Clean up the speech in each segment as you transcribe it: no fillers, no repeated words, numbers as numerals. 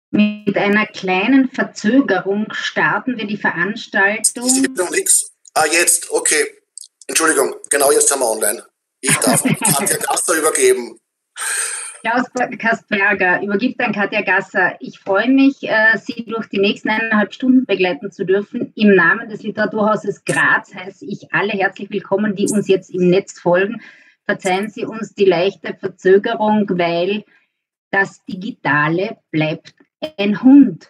Mit einer kleinen Verzögerung starten wir die Veranstaltung. Ich noch nichts. Jetzt, okay. Entschuldigung, genau, jetzt haben wir online. Ich darf Katja Gasser übergeben. Klaus Kasperger übergibt an Katja Gasser. Ich freue mich, Sie durch die nächsten 1,5 Stunden begleiten zu dürfen. Im Namen des Literaturhauses Graz heiße ich alle herzlich willkommen, die uns jetzt im Netz folgen. Verzeihen Sie uns die leichte Verzögerung, weil das Digitale bleibt ein Hund.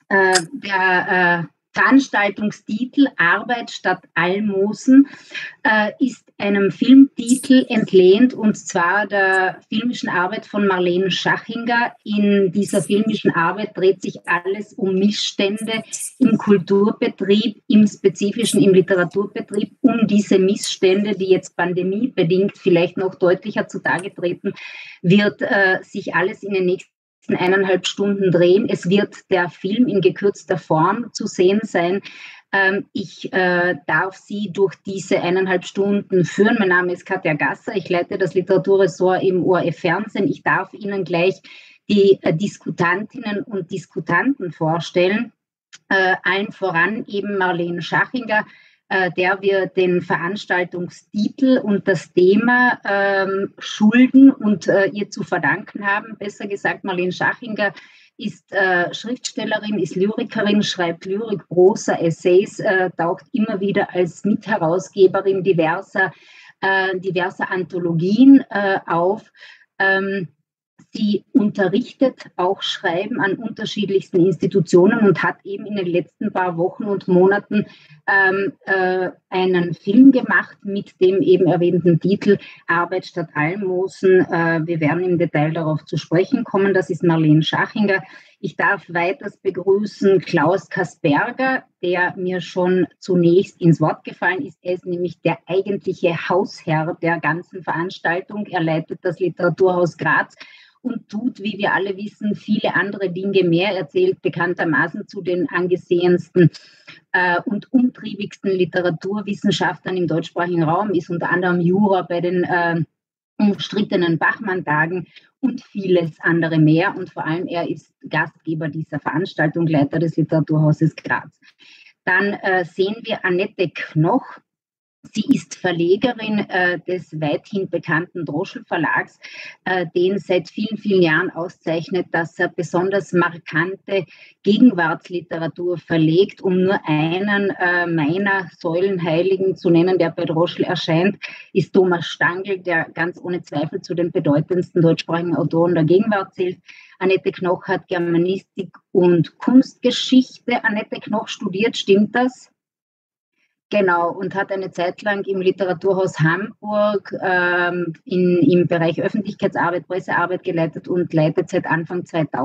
Der Veranstaltungstitel Arbeit statt Almosen ist einem Filmtitel entlehnt, und zwar der filmischen Arbeit von Marlene Schachinger. In dieser filmischen Arbeit dreht sich alles um Missstände im Kulturbetrieb, im Spezifischen im Literaturbetrieb, um diese Missstände, die jetzt pandemiebedingt vielleicht noch deutlicher zutage treten, wird sich alles in den nächsten 1,5 Stunden drehen. Es wird der Film in gekürzter Form zu sehen sein. Ich darf Sie durch diese 1,5 Stunden führen. Mein Name ist Katja Gasser. Ich leite das Literaturressort im ORF Fernsehen. Ich darf Ihnen gleich die Diskutantinnen und Diskutanten vorstellen. Allen voran eben Marlene Schachinger, der wir den Veranstaltungstitel und das Thema schulden und ihr zu verdanken haben. Besser gesagt, Marlene Schachinger ist Schriftstellerin, ist Lyrikerin, schreibt Lyrik, Prosa, Essays, taucht immer wieder als Mitherausgeberin diverser Anthologien auf. Sie unterrichtet auch Schreiben an unterschiedlichsten Institutionen und hat eben in den letzten paar Wochen und Monaten einen Film gemacht mit dem eben erwähnten Titel Arbeit statt Almosen. Wir werden im Detail darauf zu sprechen kommen. Das ist Marlene Schachinger. Ich darf weiters begrüßen Klaus Kasperger, der mir schon zunächst ins Wort gefallen ist. Er ist nämlich der eigentliche Hausherr der ganzen Veranstaltung. Er leitet das Literaturhaus Graz und tut, wie wir alle wissen, viele andere Dinge mehr. Er zählt bekanntermaßen zu den angesehensten und umtriebigsten Literaturwissenschaftlern im deutschsprachigen Raum, ist unter anderem Juror bei den umstrittenen Bachmann-Tagen und vieles andere mehr. Und vor allem, er ist Gastgeber dieser Veranstaltung, Leiter des Literaturhauses Graz. Dann sehen wir Annette Knoch. Sie ist Verlegerin des weithin bekannten Droschl Verlags, den seit vielen, vielen Jahren auszeichnet, dass er besonders markante Gegenwartsliteratur verlegt. Um nur einen meiner Säulenheiligen zu nennen, der bei Droschl erscheint, ist Thomas Stangl, der ganz ohne Zweifel zu den bedeutendsten deutschsprachigen Autoren der Gegenwart zählt. Annette Knoch hat Germanistik und Kunstgeschichte. Annette Knoch studiert, stimmt das? Genau, und hat eine Zeit lang im Literaturhaus Hamburg im Bereich Öffentlichkeitsarbeit, Pressearbeit geleitet und leitet seit Anfang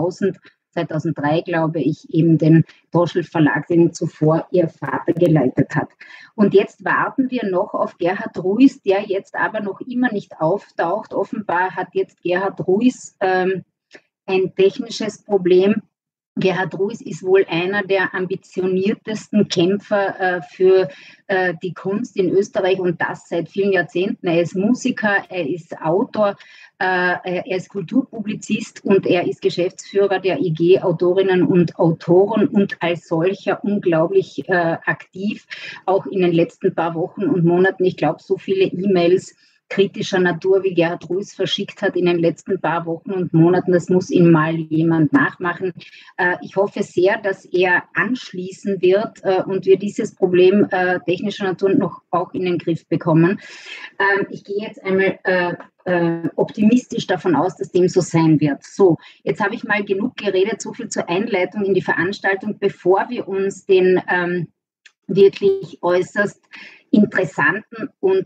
2003, glaube ich, eben den Droschl Verlag, den zuvor ihr Vater geleitet hat. Und jetzt warten wir noch auf Gerhard Ruiz, der jetzt aber noch immer nicht auftaucht. Offenbar hat jetzt Gerhard Ruiz ein technisches Problem. Gerhard Ruiz ist wohl einer der ambitioniertesten Kämpfer für die Kunst in Österreich, und das seit vielen Jahrzehnten. Er ist Musiker, er ist Autor, er ist Kulturpublizist und er ist Geschäftsführer der IG Autorinnen und Autoren und als solcher unglaublich aktiv, auch in den letzten paar Wochen und Monaten. Ich glaube, so viele E-Mails kritischer Natur, wie Gerhard Ruiz verschickt hat in den letzten paar Wochen und Monaten. Das muss ihm mal jemand nachmachen. Ich hoffe sehr, dass er anschließen wird und wir dieses Problem technischer Natur noch auch in den Griff bekommen. Ich gehe jetzt einmal optimistisch davon aus, dass dem so sein wird. So, jetzt habe ich mal genug geredet, so viel zur Einleitung in die Veranstaltung, bevor wir uns den wirklich äußerst interessanten und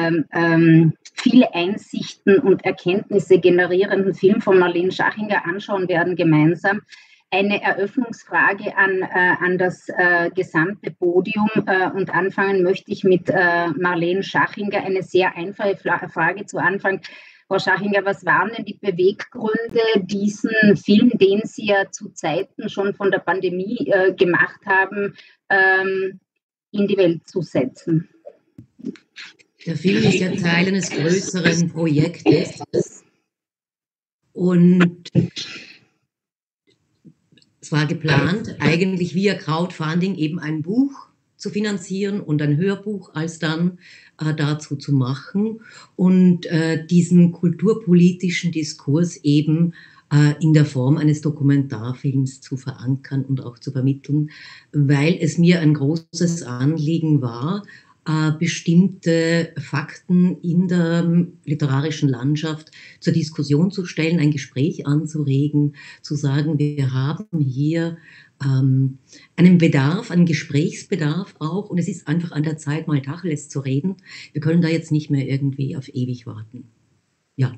viele Einsichten und Erkenntnisse generierenden Film von Marlene Schachinger anschauen werden gemeinsam. Eine Eröffnungsfrage an das gesamte Podium und anfangen möchte ich mit Marlene Schachinger. Eine sehr einfache Frage zu Anfang. Frau Schachinger, was waren denn die Beweggründe, diesen Film, den Sie ja zu Zeiten schon von der Pandemie gemacht haben, in die Welt zu setzen? Der Film ist ja Teil eines größeren Projektes und zwar geplant, eigentlich via Crowdfunding eben ein Buch zu finanzieren und ein Hörbuch alsdann dazu zu machen und diesen kulturpolitischen Diskurs eben in der Form eines Dokumentarfilms zu verankern und auch zu vermitteln, weil es mir ein großes Anliegen war, bestimmte Fakten in der literarischen Landschaft zur Diskussion zu stellen, ein Gespräch anzuregen, zu sagen, wir haben hier einen Bedarf, einen Gesprächsbedarf auch, und es ist einfach an der Zeit, mal Tacheles zu reden. Wir können da jetzt nicht mehr irgendwie auf ewig warten. Ja.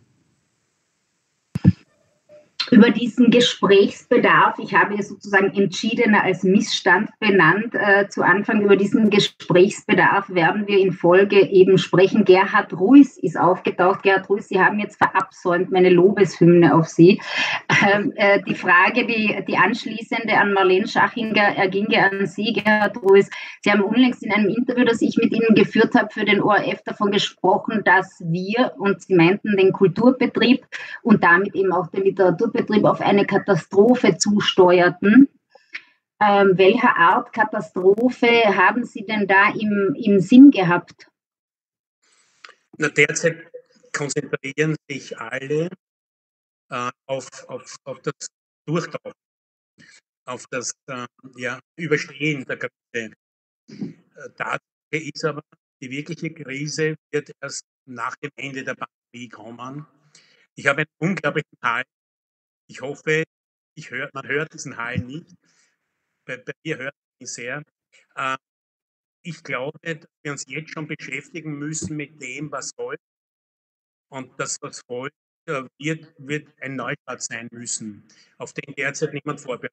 Über diesen Gesprächsbedarf, ich habe es sozusagen entschiedener als Missstand benannt, zu Anfang über diesen Gesprächsbedarf werden wir in Folge eben sprechen. Gerhard Ruiz ist aufgetaucht. Gerhard Ruiz, Sie haben jetzt verabsäumt meine Lobeshymne auf Sie. Die Frage, die anschließende an Marlene Schachinger, ginge an Sie, Gerhard Ruiz. Sie haben unlängst in einem Interview, das ich mit Ihnen geführt habe, für den ORF davon gesprochen, dass wir, und Sie meinten den Kulturbetrieb und damit eben auch den Literaturbetrieb, auf eine Katastrophe zusteuerten. Welcher Art Katastrophe haben Sie denn da im Sinn gehabt? Na, derzeit konzentrieren sich alle auf das Durchtauchen, auf das Überstehen der Krise. Tatsache ist aber, die wirkliche Krise wird erst nach dem Ende der Pandemie kommen. Ich habe einen unglaublichen Hall. Ich hoffe, man hört diesen Hall nicht. Bei mir hört man ihn sehr. Ich glaube, dass wir uns jetzt schon beschäftigen müssen mit dem, was folgt. Und das, was folgt, wird ein Neustart sein müssen, auf den derzeit niemand vorbereitet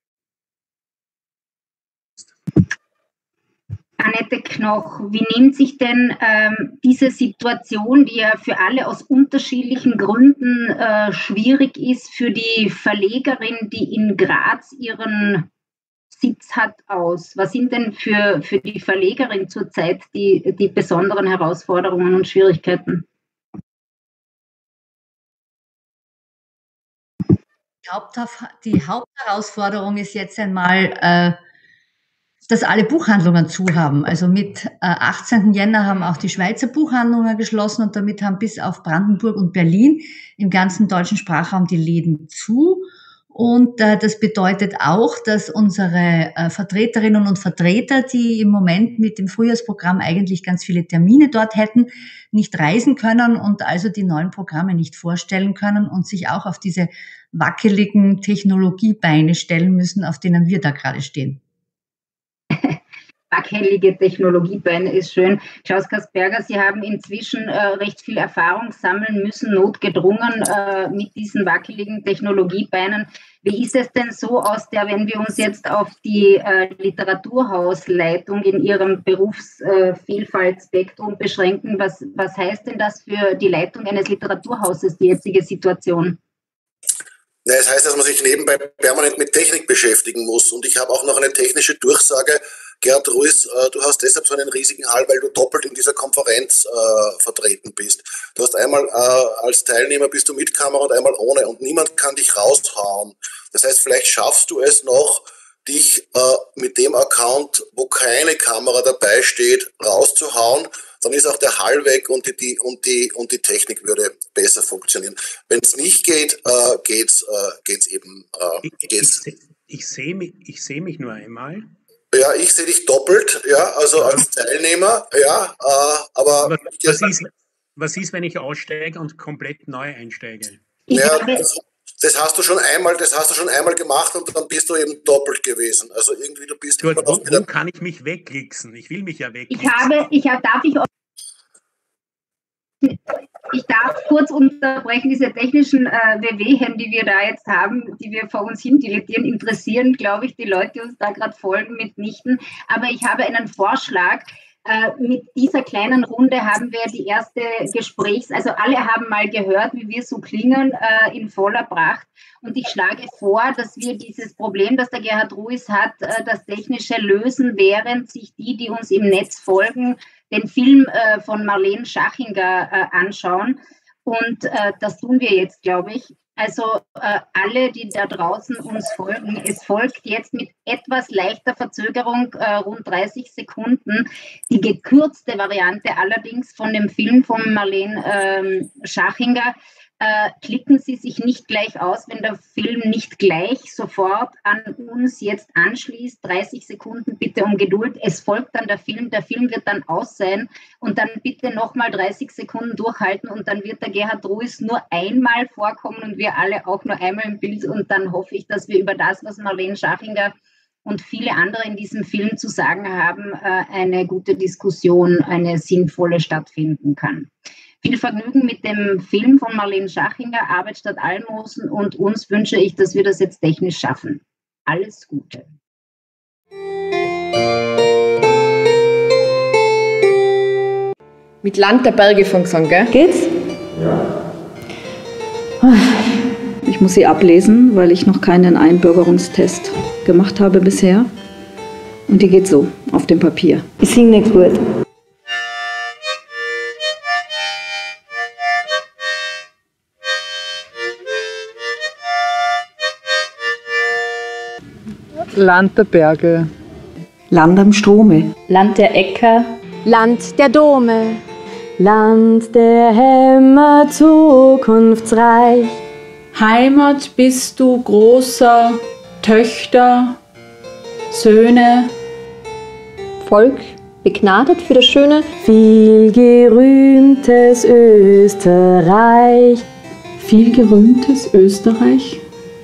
ist. Annette Knoch, wie nimmt sich denn diese Situation, die ja für alle aus unterschiedlichen Gründen schwierig ist, für die Verlegerin, die in Graz ihren Sitz hat, aus? Was sind denn für die Verlegerin zurzeit die besonderen Herausforderungen und Schwierigkeiten? Die Hauptherausforderung ist jetzt einmal, dass alle Buchhandlungen zu haben. Also mit 18. Jänner haben auch die Schweizer Buchhandlungen geschlossen und damit haben bis auf Brandenburg und Berlin im ganzen deutschen Sprachraum die Läden zu. Und das bedeutet auch, dass unsere Vertreterinnen und Vertreter, die im Moment mit dem Frühjahrsprogramm eigentlich ganz viele Termine dort hätten, nicht reisen können und also die neuen Programme nicht vorstellen können und sich auch auf diese wackeligen Technologiebeine stellen müssen, auf denen wir da gerade stehen. Wackelige Technologiebeine ist schön. Klaus Kasperger, Sie haben inzwischen recht viel Erfahrung sammeln müssen, notgedrungen mit diesen wackeligen Technologiebeinen. Wie ist es denn so wenn wir uns jetzt auf die Literaturhausleitung in Ihrem Berufsvielfaltspektrum beschränken, was heißt denn das für die Leitung eines Literaturhauses, die jetzige Situation? Das heißt, dass man sich nebenbei permanent mit Technik beschäftigen muss. Und ich habe auch noch eine technische Durchsage. Gerhard Ruiz, du hast deshalb so einen riesigen Hall, weil du doppelt in dieser Konferenz vertreten bist. Du hast einmal als Teilnehmer bist du mit Kamera und einmal ohne und niemand kann dich raushauen. Das heißt, vielleicht schaffst du es noch, dich mit dem Account, wo keine Kamera dabei steht, rauszuhauen. Dann ist auch der Hall weg und die Technik würde besser funktionieren. Wenn es nicht geht, geht's eben. Ich sehe mich nur einmal. Ja, ich sehe dich doppelt, ja, also als Teilnehmer, ja, aber was ist, wenn ich aussteige und komplett neu einsteige? Ja, das hast du schon einmal gemacht und dann bist du eben doppelt gewesen. Also irgendwie du bist. Wo kann ich mich wegklicksen? Ich will mich ja wegklicksen. Ich darf kurz unterbrechen, diese technischen Wehwehchen, die wir da jetzt haben, die wir vor uns hin dilettieren, interessieren, glaube ich, die Leute, die uns da gerade folgen, mitnichten. Aber ich habe einen Vorschlag. Mit dieser kleinen Runde haben wir die erste also alle haben mal gehört, wie wir so klingen, in voller Pracht. Und ich schlage vor, dass wir dieses Problem, das der Gerhard Ruiz hat, das Technische lösen, während sich die uns im Netz folgen, den Film von Marlene Schachinger anschauen. Und das tun wir jetzt, glaube ich. Also alle, die da draußen uns folgen, es folgt jetzt mit etwas leichter Verzögerung, rund 30 Sekunden, die gekürzte Variante allerdings von dem Film von Marlene Schachinger. Klicken Sie sich nicht gleich aus, wenn der Film nicht gleich sofort an uns jetzt anschließt. 30 Sekunden bitte um Geduld. Es folgt dann der Film. Der Film wird dann aus sein und dann bitte nochmal 30 Sekunden durchhalten und dann wird der Gerhard Ruiz nur einmal vorkommen und wir alle auch nur einmal im Bild und dann hoffe ich, dass wir über das, was Marlene Schachinger und viele andere in diesem Film zu sagen haben, eine gute Diskussion, eine sinnvolle stattfinden kann. Viel Vergnügen mit dem Film von Marlene Schachinger, Arbeit statt Almosen, und uns wünsche ich, dass wir das jetzt technisch schaffen. Alles Gute. Mit Land der Berge fängt an, gell? Geht's? Ja. Ich muss sie ablesen, weil ich noch keinen Einbürgerungstest gemacht habe bisher. Und die geht so, auf dem Papier. Ich singe nicht gut. Land der Berge. Land am Strome. Land der Äcker. Land der Dome. Land der Hämmer zukunftsreich. Heimat bist du großer Töchter, Söhne. Volk begnadet für das Schöne. Viel gerühmtes Österreich. Viel gerühmtes Österreich.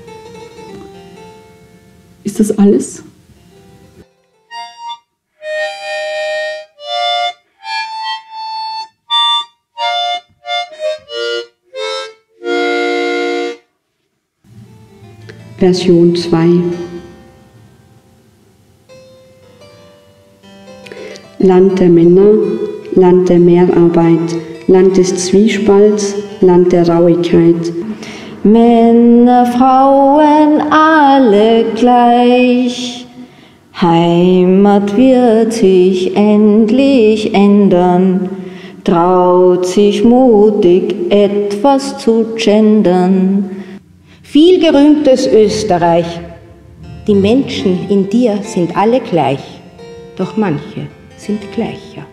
Ist das alles? Version 2. Land der Männer, Land der Mehrarbeit, Land des Zwiespalts, Land der Rauigkeit. Männer, Frauen, alle gleich. Heimat wird sich endlich ändern, traut sich mutig etwas zu gendern. Viel gerühmtes Österreich. Die Menschen in dir sind alle gleich, doch manche sind gleicher.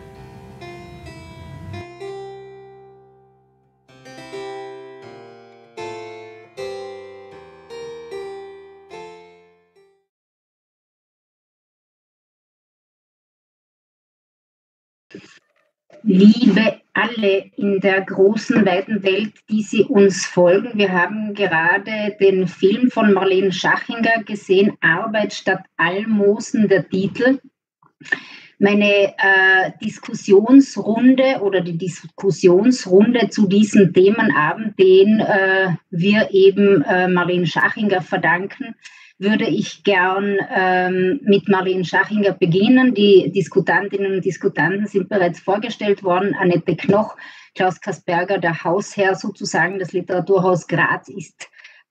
Liebe alle in der großen, weiten Welt, die Sie uns folgen. Wir haben gerade den Film von Marlene Schachinger gesehen, Arbeit statt Almosen, der Titel. Meine Diskussionsrunde oder die Diskussionsrunde zu diesem Themenabend, den wir eben Marlene Schachinger verdanken, würde ich gern mit Marlene Schachinger beginnen. Die Diskutantinnen und Diskutanten sind bereits vorgestellt worden. Annette Knoch, Klaus Kasperger, der Hausherr sozusagen, das Literaturhaus Graz ist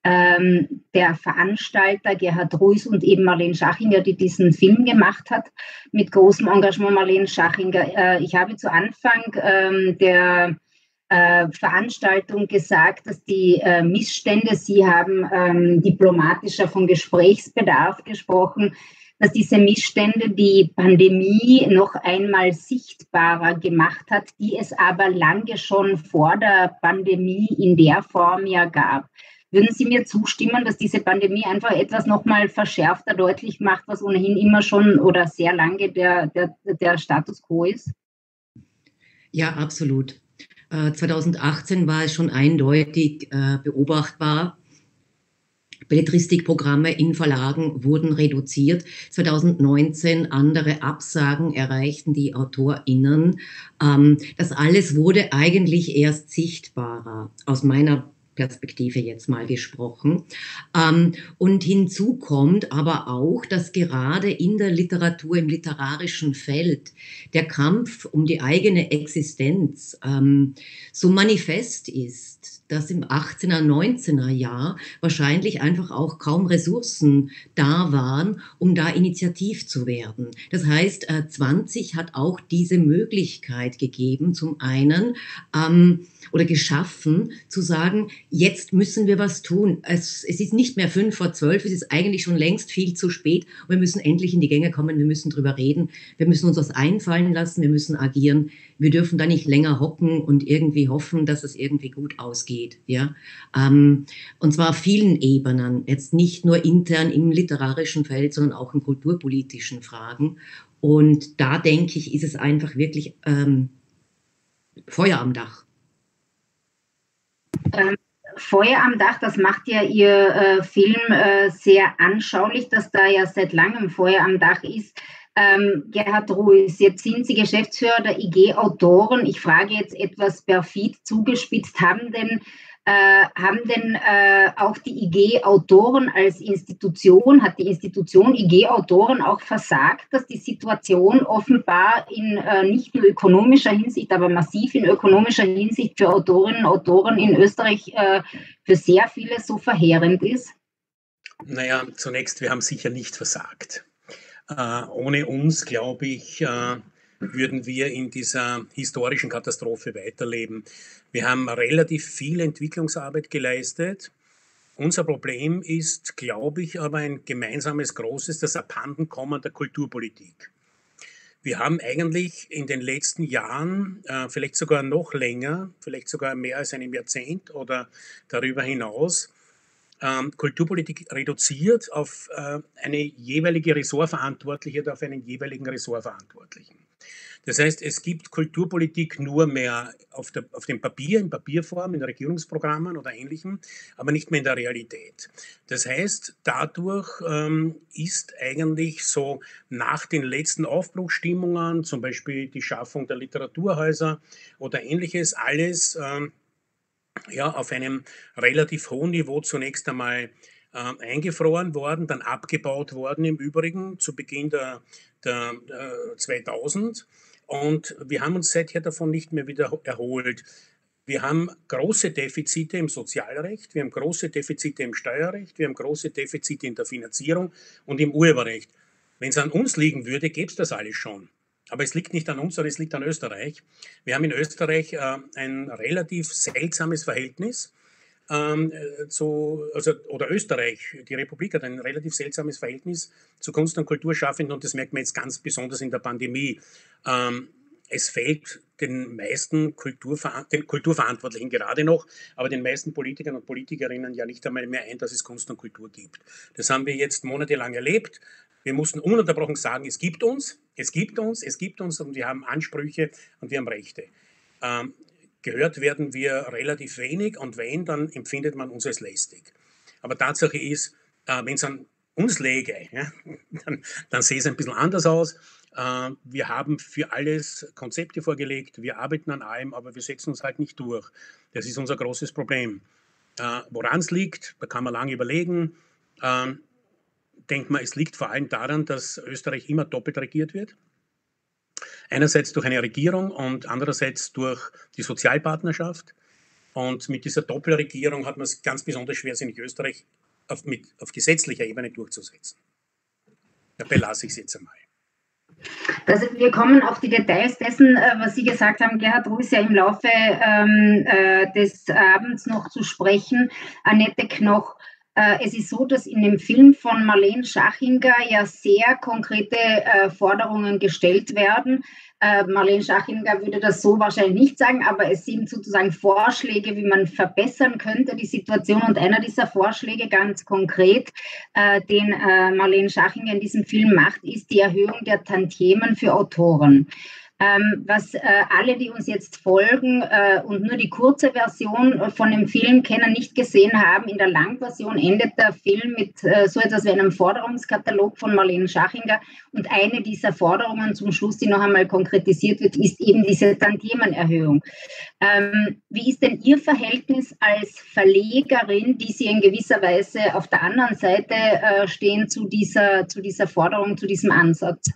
der Veranstalter, Gerhard Ruiz und eben Marlene Schachinger, die diesen Film gemacht hat, mit großem Engagement Marlene Schachinger. Ich habe zu Anfang der Veranstaltung gesagt, dass die Missstände, Sie haben diplomatischer von Gesprächsbedarf gesprochen, dass diese Missstände die Pandemie noch einmal sichtbarer gemacht hat, die es aber lange schon vor der Pandemie in der Form ja gab. Würden Sie mir zustimmen, dass diese Pandemie einfach etwas nochmal verschärfter deutlich macht, was ohnehin immer schon oder sehr lange der Status quo ist? Ja, absolut. 2018 war es schon eindeutig beobachtbar. Belletristikprogramme in Verlagen wurden reduziert. 2019 andere Absagen erreichten die AutorInnen. Das alles wurde eigentlich erst sichtbarer, aus meiner Perspektive jetzt mal gesprochen. Und hinzu kommt aber auch, dass gerade in der Literatur, im literarischen Feld, der Kampf um die eigene Existenz so manifest ist. ist, dass im 18er, 19er Jahr wahrscheinlich einfach auch kaum Ressourcen da waren, um da initiativ zu werden. Das heißt, 20 hat auch diese Möglichkeit gegeben, zum einen, oder geschaffen, zu sagen, jetzt müssen wir was tun. Es ist nicht mehr 5 vor 12, es ist eigentlich schon längst viel zu spät und wir müssen endlich in die Gänge kommen, wir müssen drüber reden, wir müssen uns was einfallen lassen, wir müssen agieren, wir dürfen da nicht länger hocken und irgendwie hoffen, dass es irgendwie gut ausgeht. Ja? Und zwar auf vielen Ebenen, jetzt nicht nur intern im literarischen Feld, sondern auch in kulturpolitischen Fragen. Und da denke ich, ist es einfach wirklich Feuer am Dach. Feuer am Dach, das macht ja Ihr Film sehr anschaulich, dass da ja seit langem Feuer am Dach ist. Gerhard Ruiz, jetzt sind Sie Geschäftsführer der IG Autoren. Ich frage jetzt etwas perfid zugespitzt, haben denn auch die IG Autoren als Institution, hat die Institution IG Autoren auch versagt, dass die Situation offenbar in nicht nur ökonomischer Hinsicht, aber massiv in ökonomischer Hinsicht für Autorinnen und Autoren in Österreich für sehr viele so verheerend ist? Naja, zunächst, wir haben sicher nicht versagt. Ohne uns, glaube ich, würden wir in dieser historischen Katastrophe weiterleben. Wir haben relativ viel Entwicklungsarbeit geleistet. Unser Problem ist, glaube ich, aber ein gemeinsames großes, das Abhandenkommen der Kulturpolitik. Wir haben eigentlich in den letzten Jahren, vielleicht sogar noch länger, vielleicht sogar mehr als einem Jahrzehnt oder darüber hinaus, Kulturpolitik reduziert auf eine jeweilige Ressortverantwortliche oder auf einen jeweiligen Ressortverantwortlichen. Das heißt, es gibt Kulturpolitik nur mehr auf dem Papier, in Papierform, in Regierungsprogrammen oder Ähnlichem, aber nicht mehr in der Realität. Das heißt, dadurch ist eigentlich so nach den letzten Aufbruchsstimmungen, zum Beispiel die Schaffung der Literaturhäuser oder Ähnliches, alles auf einem relativ hohen Niveau zunächst einmal eingefroren worden, dann abgebaut worden im Übrigen zu Beginn der 2000. Und wir haben uns seither davon nicht mehr wieder erholt. Wir haben große Defizite im Sozialrecht, wir haben große Defizite im Steuerrecht, wir haben große Defizite in der Finanzierung und im Urheberrecht. Wenn es an uns liegen würde, gäbe es das alles schon. Aber es liegt nicht an uns, sondern es liegt an Österreich. Wir haben in Österreich ein relativ seltsames Verhältnis oder Österreich, die Republik hat ein relativ seltsames Verhältnis zu Kunst- und Kulturschaffenden und das merkt man jetzt ganz besonders in der Pandemie. Es fällt den meisten den Kulturverantwortlichen gerade noch, aber den meisten Politikern und Politikerinnen ja nicht einmal mehr ein, dass es Kunst und Kultur gibt. Das haben wir jetzt monatelang erlebt. Wir mussten ununterbrochen sagen, es gibt uns und wir haben Ansprüche und wir haben Rechte. Gehört werden wir relativ wenig und wenn, dann empfindet man uns als lästig. Aber Tatsache ist, wenn es an uns läge, ja, dann sähe es ein bisschen anders aus. Wir haben für alles Konzepte vorgelegt, wir arbeiten an allem, aber wir setzen uns halt nicht durch. Das ist unser großes Problem. Woran es liegt, da kann man lange überlegen. Denkt man, es liegt vor allem daran, dass Österreich immer doppelt regiert wird. Einerseits durch eine Regierung und andererseits durch die Sozialpartnerschaft. Und mit dieser Doppelregierung hat man es ganz besonders schwer, sich in Österreich auf gesetzlicher Ebene durchzusetzen. Dabei lasse ich es jetzt einmal. Also wir kommen auf die Details dessen, was Sie gesagt haben, Gerhard Ruiz, ja im Laufe des Abends noch zu sprechen. Annette Knoch, es ist so, dass in dem Film von Marlene Schachinger ja sehr konkrete Forderungen gestellt werden. Marlene Schachinger würde das so wahrscheinlich nicht sagen, aber es sind sozusagen Vorschläge, wie man verbessern könnte die Situation. Und einer dieser Vorschläge ganz konkret, den Marlene Schachinger in diesem Film macht, ist die Erhöhung der Tantiemen für Autoren. Was alle, die uns jetzt folgen und nur die kurze Version von dem Film kennen, nicht gesehen haben, in der Langversion endet der Film mit so etwas wie einem Forderungskatalog von Marlene Schachinger. Und eine dieser Forderungen zum Schluss, die noch einmal konkretisiert wird, ist eben diese Tantiemenerhörung. Wie ist denn Ihr Verhältnis als Verlegerin, die Sie in gewisser Weise auf der anderen Seite stehen, zu dieser Forderung, zu diesem Ansatz?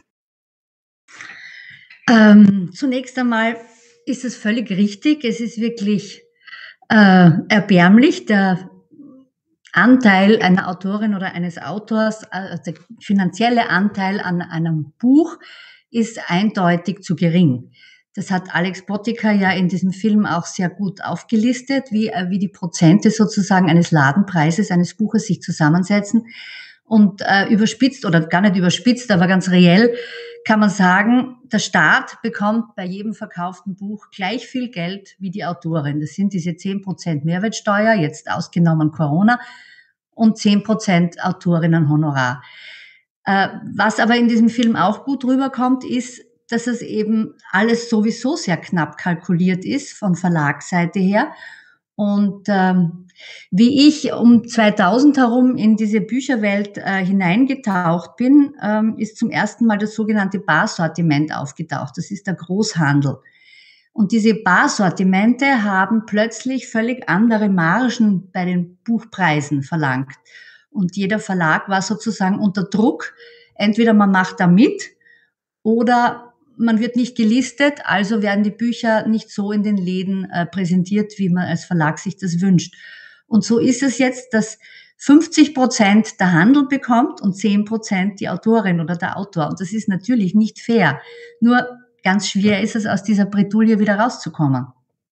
Zunächst einmal ist es völlig richtig. Es ist wirklich erbärmlich. Der Anteil einer Autorin oder eines Autors, also der finanzielle Anteil an einem Buch, ist eindeutig zu gering. Das hat Alex Botticher ja in diesem Film auch sehr gut aufgelistet, wie die Prozente sozusagen eines Ladenpreises eines Buches sich zusammensetzen. Und überspitzt oder gar nicht überspitzt, aber ganz reell kann man sagen, der Staat bekommt bei jedem verkauften Buch gleich viel Geld wie die Autorin. Das sind diese 10% Mehrwertsteuer, jetzt ausgenommen Corona, und 10% Autorinnenhonorar. Was aber in diesem Film auch gut rüberkommt, ist, dass es eben alles sowieso sehr knapp kalkuliert ist von Verlagsseite her. Und wie ich um 2000 herum in diese Bücherwelt hineingetaucht bin, ist zum ersten Mal das sogenannte Barsortiment aufgetaucht. Das ist der Großhandel. Und diese Barsortimente haben plötzlich völlig andere Margen bei den Buchpreisen verlangt. Und jeder Verlag war sozusagen unter Druck. Entweder man macht da mit oder man wird nicht gelistet, also werden die Bücher nicht so in den Läden präsentiert, wie man als Verlag sich das wünscht. Und so ist es jetzt, dass 50% der Handel bekommt und 10% die Autorin oder der Autor. Und das ist natürlich nicht fair. Nur ganz schwer ist es, aus dieser Bredouille wieder rauszukommen.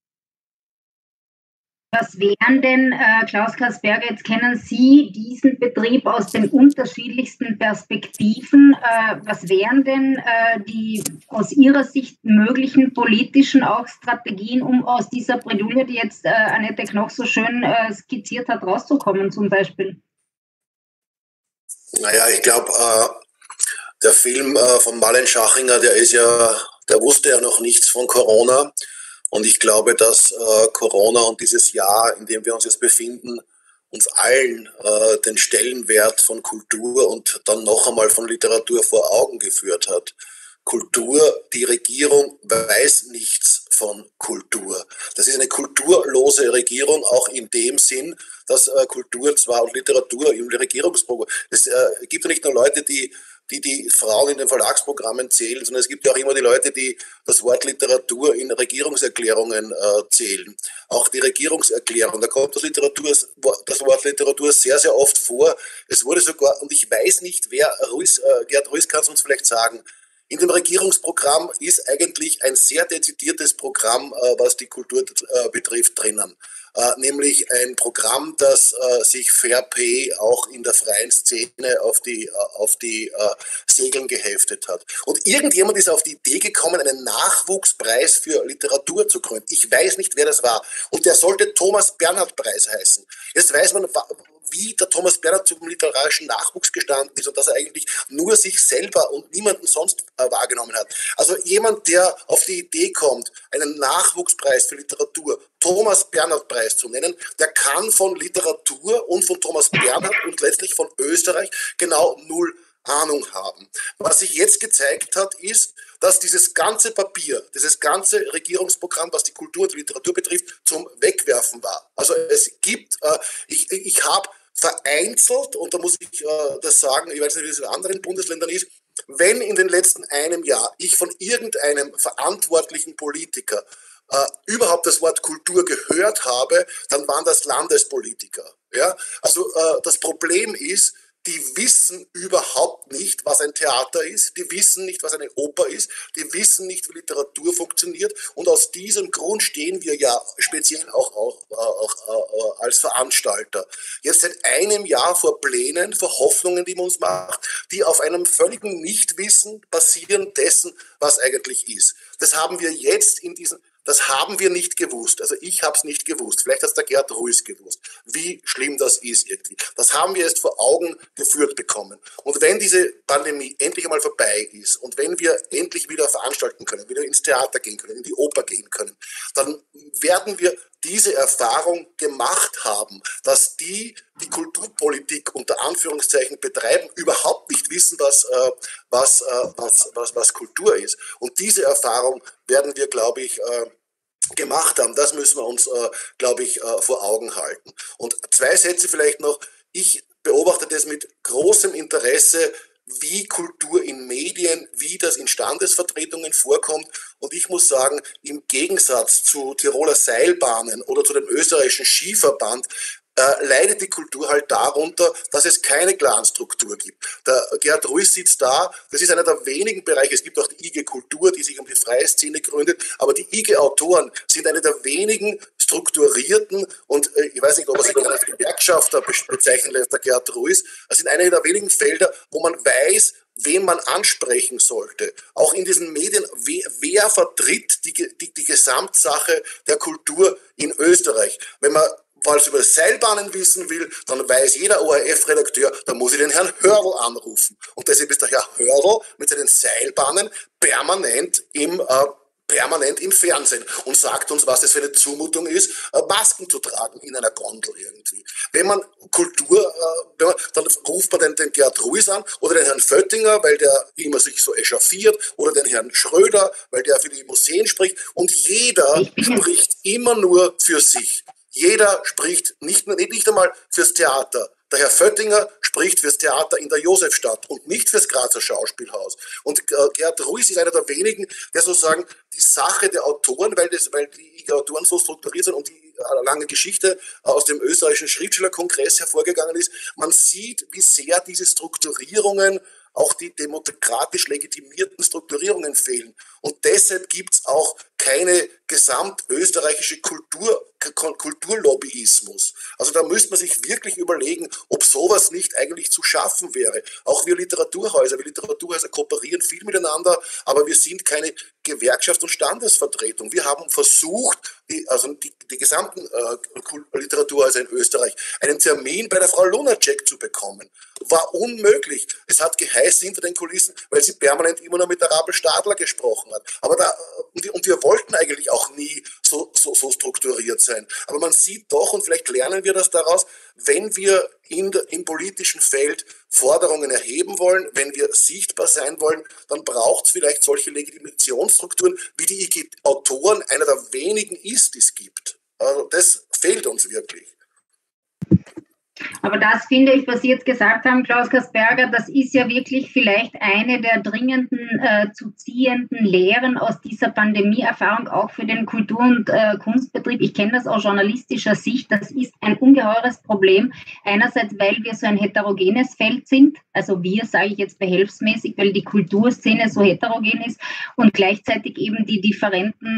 Was wären denn, Klaus Kasperger, jetzt kennen Sie diesen Betrieb aus den unterschiedlichsten Perspektiven. Was wären denn die aus Ihrer Sicht möglichen politischen auch Strategien, um aus dieser Bredouille, die jetzt Annette Knoch so schön skizziert hat, rauszukommen zum Beispiel? Naja, ich glaube, der Film von Marlen Schachinger, der wusste ja noch nichts von Corona. Und ich glaube, dass Corona und dieses Jahr, in dem wir uns jetzt befinden, uns allen den Stellenwert von Kultur und dann noch einmal von Literatur vor Augen geführt hat. Kultur, die Regierung weiß nichts von Kultur. Das ist eine kulturlose Regierung, auch in dem Sinn, dass Kultur zwar und Literatur im Regierungsprogramm, es gibt ja nicht nur Leute, die Frauen in den Verlagsprogrammen zählen, sondern es gibt ja auch immer die Leute, die das Wort Literatur in Regierungserklärungen zählen. Auch die Regierungserklärung, da kommt das Wort Literatur sehr, sehr oft vor. Es wurde sogar, und ich weiß nicht, Gerd Ruiz kann es uns vielleicht sagen, in dem Regierungsprogramm ist eigentlich ein sehr dezidiertes Programm, was die Kultur betrifft, drinnen. Nämlich ein Programm, das sich Fair Pay auch in der freien Szene auf die Segeln geheftet hat. Und irgendjemand ist auf die Idee gekommen, einen Nachwuchspreis für Literatur zu gründen. Ich weiß nicht, wer das war. Und der sollte Thomas-Bernhard-Preis heißen. Jetzt weiß man, wie der Thomas Bernhard zum literarischen Nachwuchs gestanden ist und dass er eigentlich nur sich selber und niemanden sonst wahrgenommen hat. Also jemand, der auf die Idee kommt, einen Nachwuchspreis für Literatur, Thomas-Bernhard-Preis zu nennen, der kann von Literatur und von Thomas Bernhard und letztlich von Österreich genau null Ahnung haben. Was sich jetzt gezeigt hat, ist, dass dieses ganze Papier, dieses ganze Regierungsprogramm, was die Kultur und die Literatur betrifft, zum Wegwerfen war. Also es gibt, ich habe vereinzelt, und da muss ich das sagen, ich weiß nicht, wie es in anderen Bundesländern ist, wenn in den letzten einem Jahr ich von irgendeinem verantwortlichen Politiker überhaupt das Wort Kultur gehört habe, dann waren das Landespolitiker. Ja? Also das Problem ist, die wissen überhaupt nicht, was ein Theater ist, die wissen nicht, was eine Oper ist, die wissen nicht, wie Literatur funktioniert, und aus diesem Grund stehen wir ja speziell auch als Veranstalter jetzt seit einem Jahr vor Plänen, vor Hoffnungen, die man uns macht, die auf einem völligen Nichtwissen basieren dessen, was eigentlich ist. Das haben wir jetzt das haben wir nicht gewusst. Also ich habe es nicht gewusst. Vielleicht hat es der Gerd Ruiz gewusst, wie schlimm das ist irgendwie. Das haben wir jetzt vor Augen geführt bekommen. Und wenn diese Pandemie endlich einmal vorbei ist und wenn wir endlich wieder veranstalten können, wieder ins Theater gehen können, in die Oper gehen können, dann werden wir diese Erfahrung gemacht haben, dass die Kulturpolitik unter Anführungszeichen betreiben, überhaupt nicht wissen, was Kultur ist. Und diese Erfahrung werden wir, glaube ich, gemacht haben. Das müssen wir uns, glaube ich, vor Augen halten. Und 2 Sätze vielleicht noch. Ich beobachte das mit großem Interesse, wie Kultur in Medien, wie das in Standesvertretungen vorkommt. Und ich muss sagen, im Gegensatz zu Tiroler Seilbahnen oder zu dem österreichischen Skiverband, leidet die Kultur halt darunter, dass es keine klaren Struktur gibt. Der Gerhard Ruiz sitzt da, das ist einer der wenigen Bereiche, es gibt auch die IG Kultur, die sich um die freie Szene gründet, aber die IG Autoren sind eine der wenigen strukturierten und ich weiß nicht, ob er sich als Gewerkschafter bezeichnen lässt, der Gerhard Ruiz, das sind eine der wenigen Felder, wo man weiß, wen man ansprechen sollte. Auch in diesen Medien, wer vertritt die Gesamtsache der Kultur in Österreich. Wenn man was über Seilbahnen wissen will, dann weiß jeder ORF-Redakteur, da muss ich den Herrn Hörl anrufen. Und deshalb ist der Herr Hörl mit seinen Seilbahnen permanent im Fernsehen und sagt uns, was das für eine Zumutung ist, Masken zu tragen in einer Gondel irgendwie. Wenn man dann ruft man den Gerhard Ruiz an oder den Herrn Föttinger, weil der immer sich so echauffiert, oder den Herrn Schröder, weil der für die Museen spricht, und jeder spricht immer nur für sich. Jeder spricht nicht einmal fürs Theater. Der Herr Föttinger spricht fürs Theater in der Josefstadt und nicht fürs Grazer Schauspielhaus. Und Gerhard Ruiz ist einer der wenigen, der sozusagen die Sache der Autoren, weil die Autoren so strukturiert sind und die lange Geschichte aus dem österreichischen Schriftstellerkongress hervorgegangen ist, man sieht, wie sehr diese Strukturierungen, auch die demokratisch legitimierten Strukturierungen fehlen. Und deshalb gibt es auch keine gesamtösterreichische Kulturlobbyismus. Also da müsste man sich wirklich überlegen, ob sowas nicht eigentlich zu schaffen wäre. Auch wir Literaturhäuser kooperieren viel miteinander, aber wir sind keine Gewerkschafts- und Standesvertretung. Wir haben versucht, die gesamten Literaturhäuser in Österreich, einen Termin bei der Frau Lunacek zu bekommen. War unmöglich. Es hat geheißen hinter den Kulissen, weil sie permanent immer nur mit der Rabel Stadler gesprochen hat. Aber und wir wollten eigentlich auch nie so strukturiert sein. Aber man sieht doch, und vielleicht lernen wir das daraus, wenn wir im politischen Feld Forderungen erheben wollen, wenn wir sichtbar sein wollen, dann braucht es vielleicht solche Legitimationsstrukturen, wie die IG Autoren einer der wenigen ist, die es gibt. Also das fehlt uns wirklich. Aber das finde ich, was Sie jetzt gesagt haben, Klaus Kasperger, das ist ja wirklich vielleicht eine der dringenden zu ziehenden Lehren aus dieser Pandemieerfahrung, auch für den Kultur- und Kunstbetrieb. Ich kenne das aus journalistischer Sicht. Das ist ein ungeheures Problem. Einerseits, weil wir so ein heterogenes Feld sind. Also wir, sage ich jetzt behelfsmäßig, weil die Kulturszene so heterogen ist und gleichzeitig eben die differenten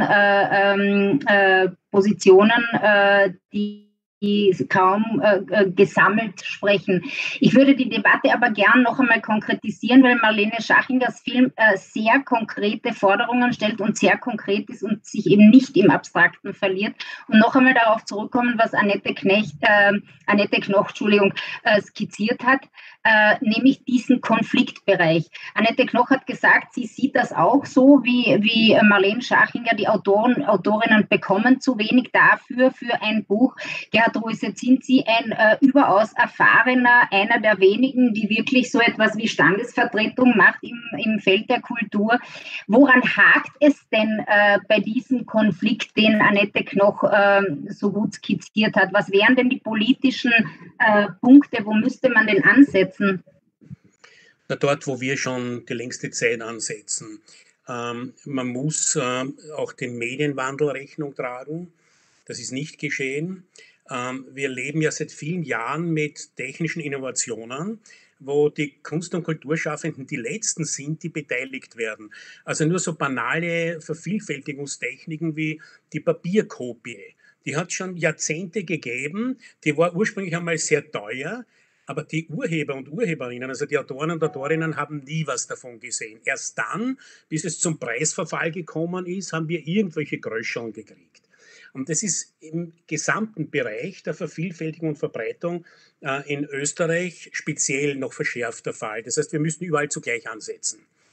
Positionen, die kaum gesammelt sprechen. Ich würde die Debatte aber gern noch einmal konkretisieren, weil Marlene Schachingers Film sehr konkrete Forderungen stellt und sehr konkret ist und sich eben nicht im Abstrakten verliert. Und noch einmal darauf zurückkommen, was Annette Knoch skizziert hat, nämlich diesen Konfliktbereich. Annette Knoch hat gesagt, sie sieht das auch so wie Marlene Schachinger, die Autorinnen bekommen zu wenig dafür für ein Buch. Gerhard Ruiz, jetzt sind Sie ein überaus erfahrener, einer der wenigen, die wirklich so etwas wie Standesvertretung macht im Feld der Kultur. Woran hakt es denn bei diesem Konflikt, den Annette Knoch so gut skizziert hat? Was wären denn die politischen Punkte, wo müsste man denn ansetzen? Na, dort, wo wir schon die längste Zeit ansetzen. Man muss auch dem Medienwandel Rechnung tragen. Das ist nicht geschehen. Wir leben ja seit vielen Jahren mit technischen Innovationen, wo die Kunst- und Kulturschaffenden die Letzten sind, die beteiligt werden. Also nur so banale Vervielfältigungstechniken wie die Papierkopie. Die hat es schon Jahrzehnte gegeben. Die war ursprünglich einmal sehr teuer. Aber die Urheber und Urheberinnen, also die Autoren und Autorinnen, haben nie was davon gesehen. Erst dann, bis es zum Preisverfall gekommen ist, haben wir irgendwelche Gröscheln gekriegt. Und das ist im gesamten Bereich der Vervielfältigung und Verbreitung in Österreich speziell noch verschärft der Fall. Das heißt, wir müssen überall zugleich ansetzen.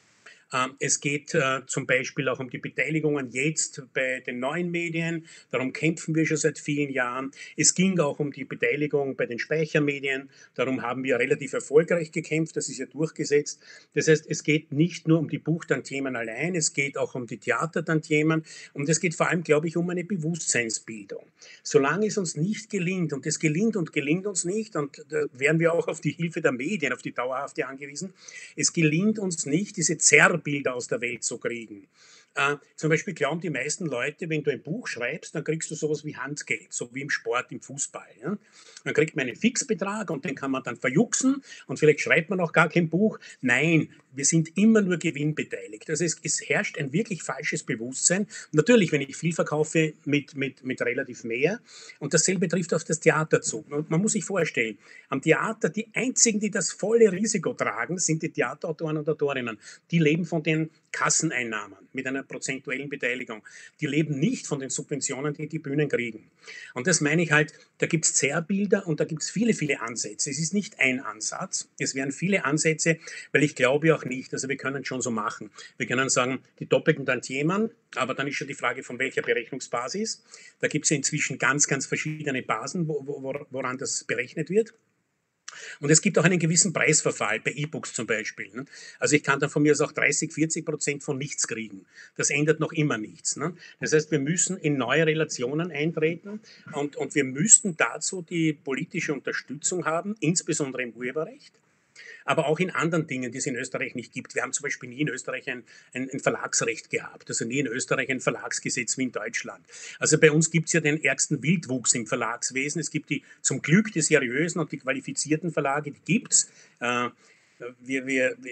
Es geht zum Beispiel auch um die Beteiligungen jetzt bei den neuen Medien. Darum kämpfen wir schon seit vielen Jahren. Es ging auch um die Beteiligung bei den Speichermedien. Darum haben wir relativ erfolgreich gekämpft. Das ist ja durchgesetzt. Das heißt, es geht nicht nur um die Buchtantiemen allein, es geht auch um die Theatertantiemen und es geht vor allem, glaube ich, um eine Bewusstseinsbildung. Solange es uns nicht gelingt, und es gelingt uns nicht, und da wären wir auch auf die Hilfe der Medien, auf die dauerhafte angewiesen, es gelingt uns nicht, diese Zerrbilder aus der Welt zu kriegen. Zum Beispiel glauben die meisten Leute, wenn du ein Buch schreibst, dann kriegst du sowas wie Handgeld, so wie im Sport, im Fußball. Ja? Dann kriegt man einen Fixbetrag und den kann man dann verjuxen und vielleicht schreibt man auch gar kein Buch. Nein, wir sind immer nur gewinnbeteiligt. Also es herrscht ein wirklich falsches Bewusstsein. Natürlich, wenn ich viel verkaufe, mit relativ mehr. Und dasselbe trifft auf das Theater zu. Man muss sich vorstellen, am Theater, die einzigen, die das volle Risiko tragen, sind die Theaterautoren und Autorinnen. Die leben von den Kasseneinnahmen mit einer prozentuellen Beteiligung. Die leben nicht von den Subventionen, die die Bühnen kriegen. Und das meine ich halt, da gibt es Zerrbilder und da gibt es viele, viele Ansätze. Es ist nicht ein Ansatz, es wären viele Ansätze, weil ich glaube auch nicht, also wir können es schon so machen. Wir können sagen, die doppelten Tantiemen, aber dann ist schon die Frage, von welcher Berechnungsbasis. Da gibt es ja inzwischen ganz, ganz verschiedene Basen, woran das berechnet wird. Und es gibt auch einen gewissen Preisverfall, bei E-Books zum Beispiel. Also ich kann dann von mir aus auch 30-40% von nichts kriegen. Das ändert noch immer nichts. Das heißt, wir müssen in neue Relationen eintreten und wir müssten dazu die politische Unterstützung haben, insbesondere im Urheberrecht. Aber auch in anderen Dingen, die es in Österreich nicht gibt. Wir haben zum Beispiel nie in Österreich ein Verlagsrecht gehabt, also nie in Österreich ein Verlagsgesetz wie in Deutschland. Also bei uns gibt es ja den ärgsten Wildwuchs im Verlagswesen. Es gibt zum Glück die seriösen und die qualifizierten Verlage, die gibt es. Wir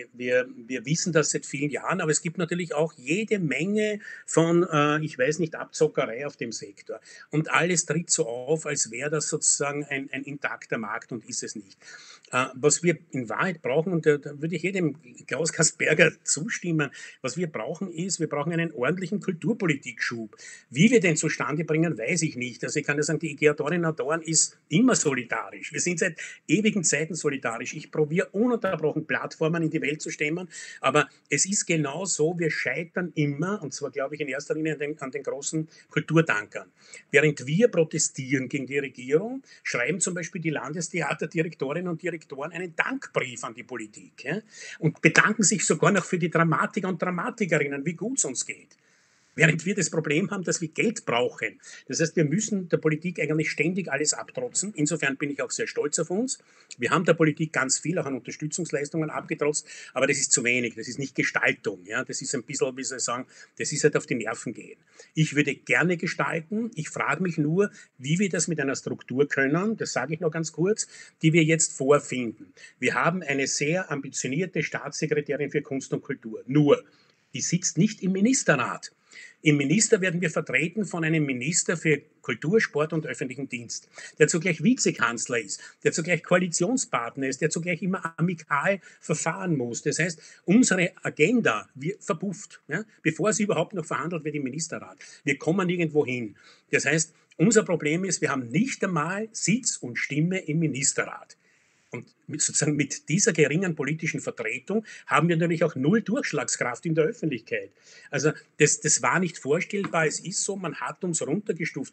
wissen das seit vielen Jahren, aber es gibt natürlich auch jede Menge von, ich weiß nicht, Abzockerei auf dem Sektor. Und alles tritt so auf, als wäre das sozusagen ein intakter Markt und ist es nicht. Was wir in Wahrheit brauchen, und da würde ich jedem Klaus Kasperger zustimmen, was wir brauchen ist, wir brauchen einen ordentlichen Kulturpolitikschub. Wie wir den zustande bringen, weiß ich nicht. Also ich kann ja sagen, die IG Autorinnen und Autoren ist immer solidarisch. Wir sind seit ewigen Zeiten solidarisch. Ich probiere ununterbrochen Plattformen in die Welt zu stemmen, aber es ist genau so, wir scheitern immer, und zwar glaube ich in erster Linie an den großen Kulturdankern. Während wir protestieren gegen die Regierung, schreiben zum Beispiel die Landestheaterdirektorinnen und Direktoren einen Dankbrief an die Politik, ja, und bedanken sich sogar noch für die Dramatiker und Dramatikerinnen, wie gut es uns geht. Während wir das Problem haben, dass wir Geld brauchen. Das heißt, wir müssen der Politik eigentlich ständig alles abtrotzen. Insofern bin ich auch sehr stolz auf uns. Wir haben der Politik ganz viel auch an Unterstützungsleistungen abgetrotzt, aber das ist zu wenig. Das ist nicht Gestaltung. Ja? Das ist ein bisschen, wie soll ich sagen, das ist halt auf die Nerven gehen. Ich würde gerne gestalten. Ich frage mich nur, wie wir das mit einer Struktur können, das sage ich noch ganz kurz, die wir jetzt vorfinden. Wir haben eine sehr ambitionierte Staatssekretärin für Kunst und Kultur. Nur, die sitzt nicht im Ministerrat. Im Minister werden wir vertreten von einem Minister für Kultur, Sport und öffentlichen Dienst, der zugleich Vizekanzler ist, der zugleich Koalitionspartner ist, der zugleich immer amikal verfahren muss. Das heißt, unsere Agenda wird verpufft, ja, bevor sie überhaupt noch verhandelt wird im Ministerrat. Wir kommen nirgendwo hin. Das heißt, unser Problem ist, wir haben nicht einmal Sitz und Stimme im Ministerrat. Und sozusagen mit dieser geringen politischen Vertretung haben wir natürlich auch null Durchschlagskraft in der Öffentlichkeit. Also das war nicht vorstellbar. Es ist so, man hat uns runtergestuft.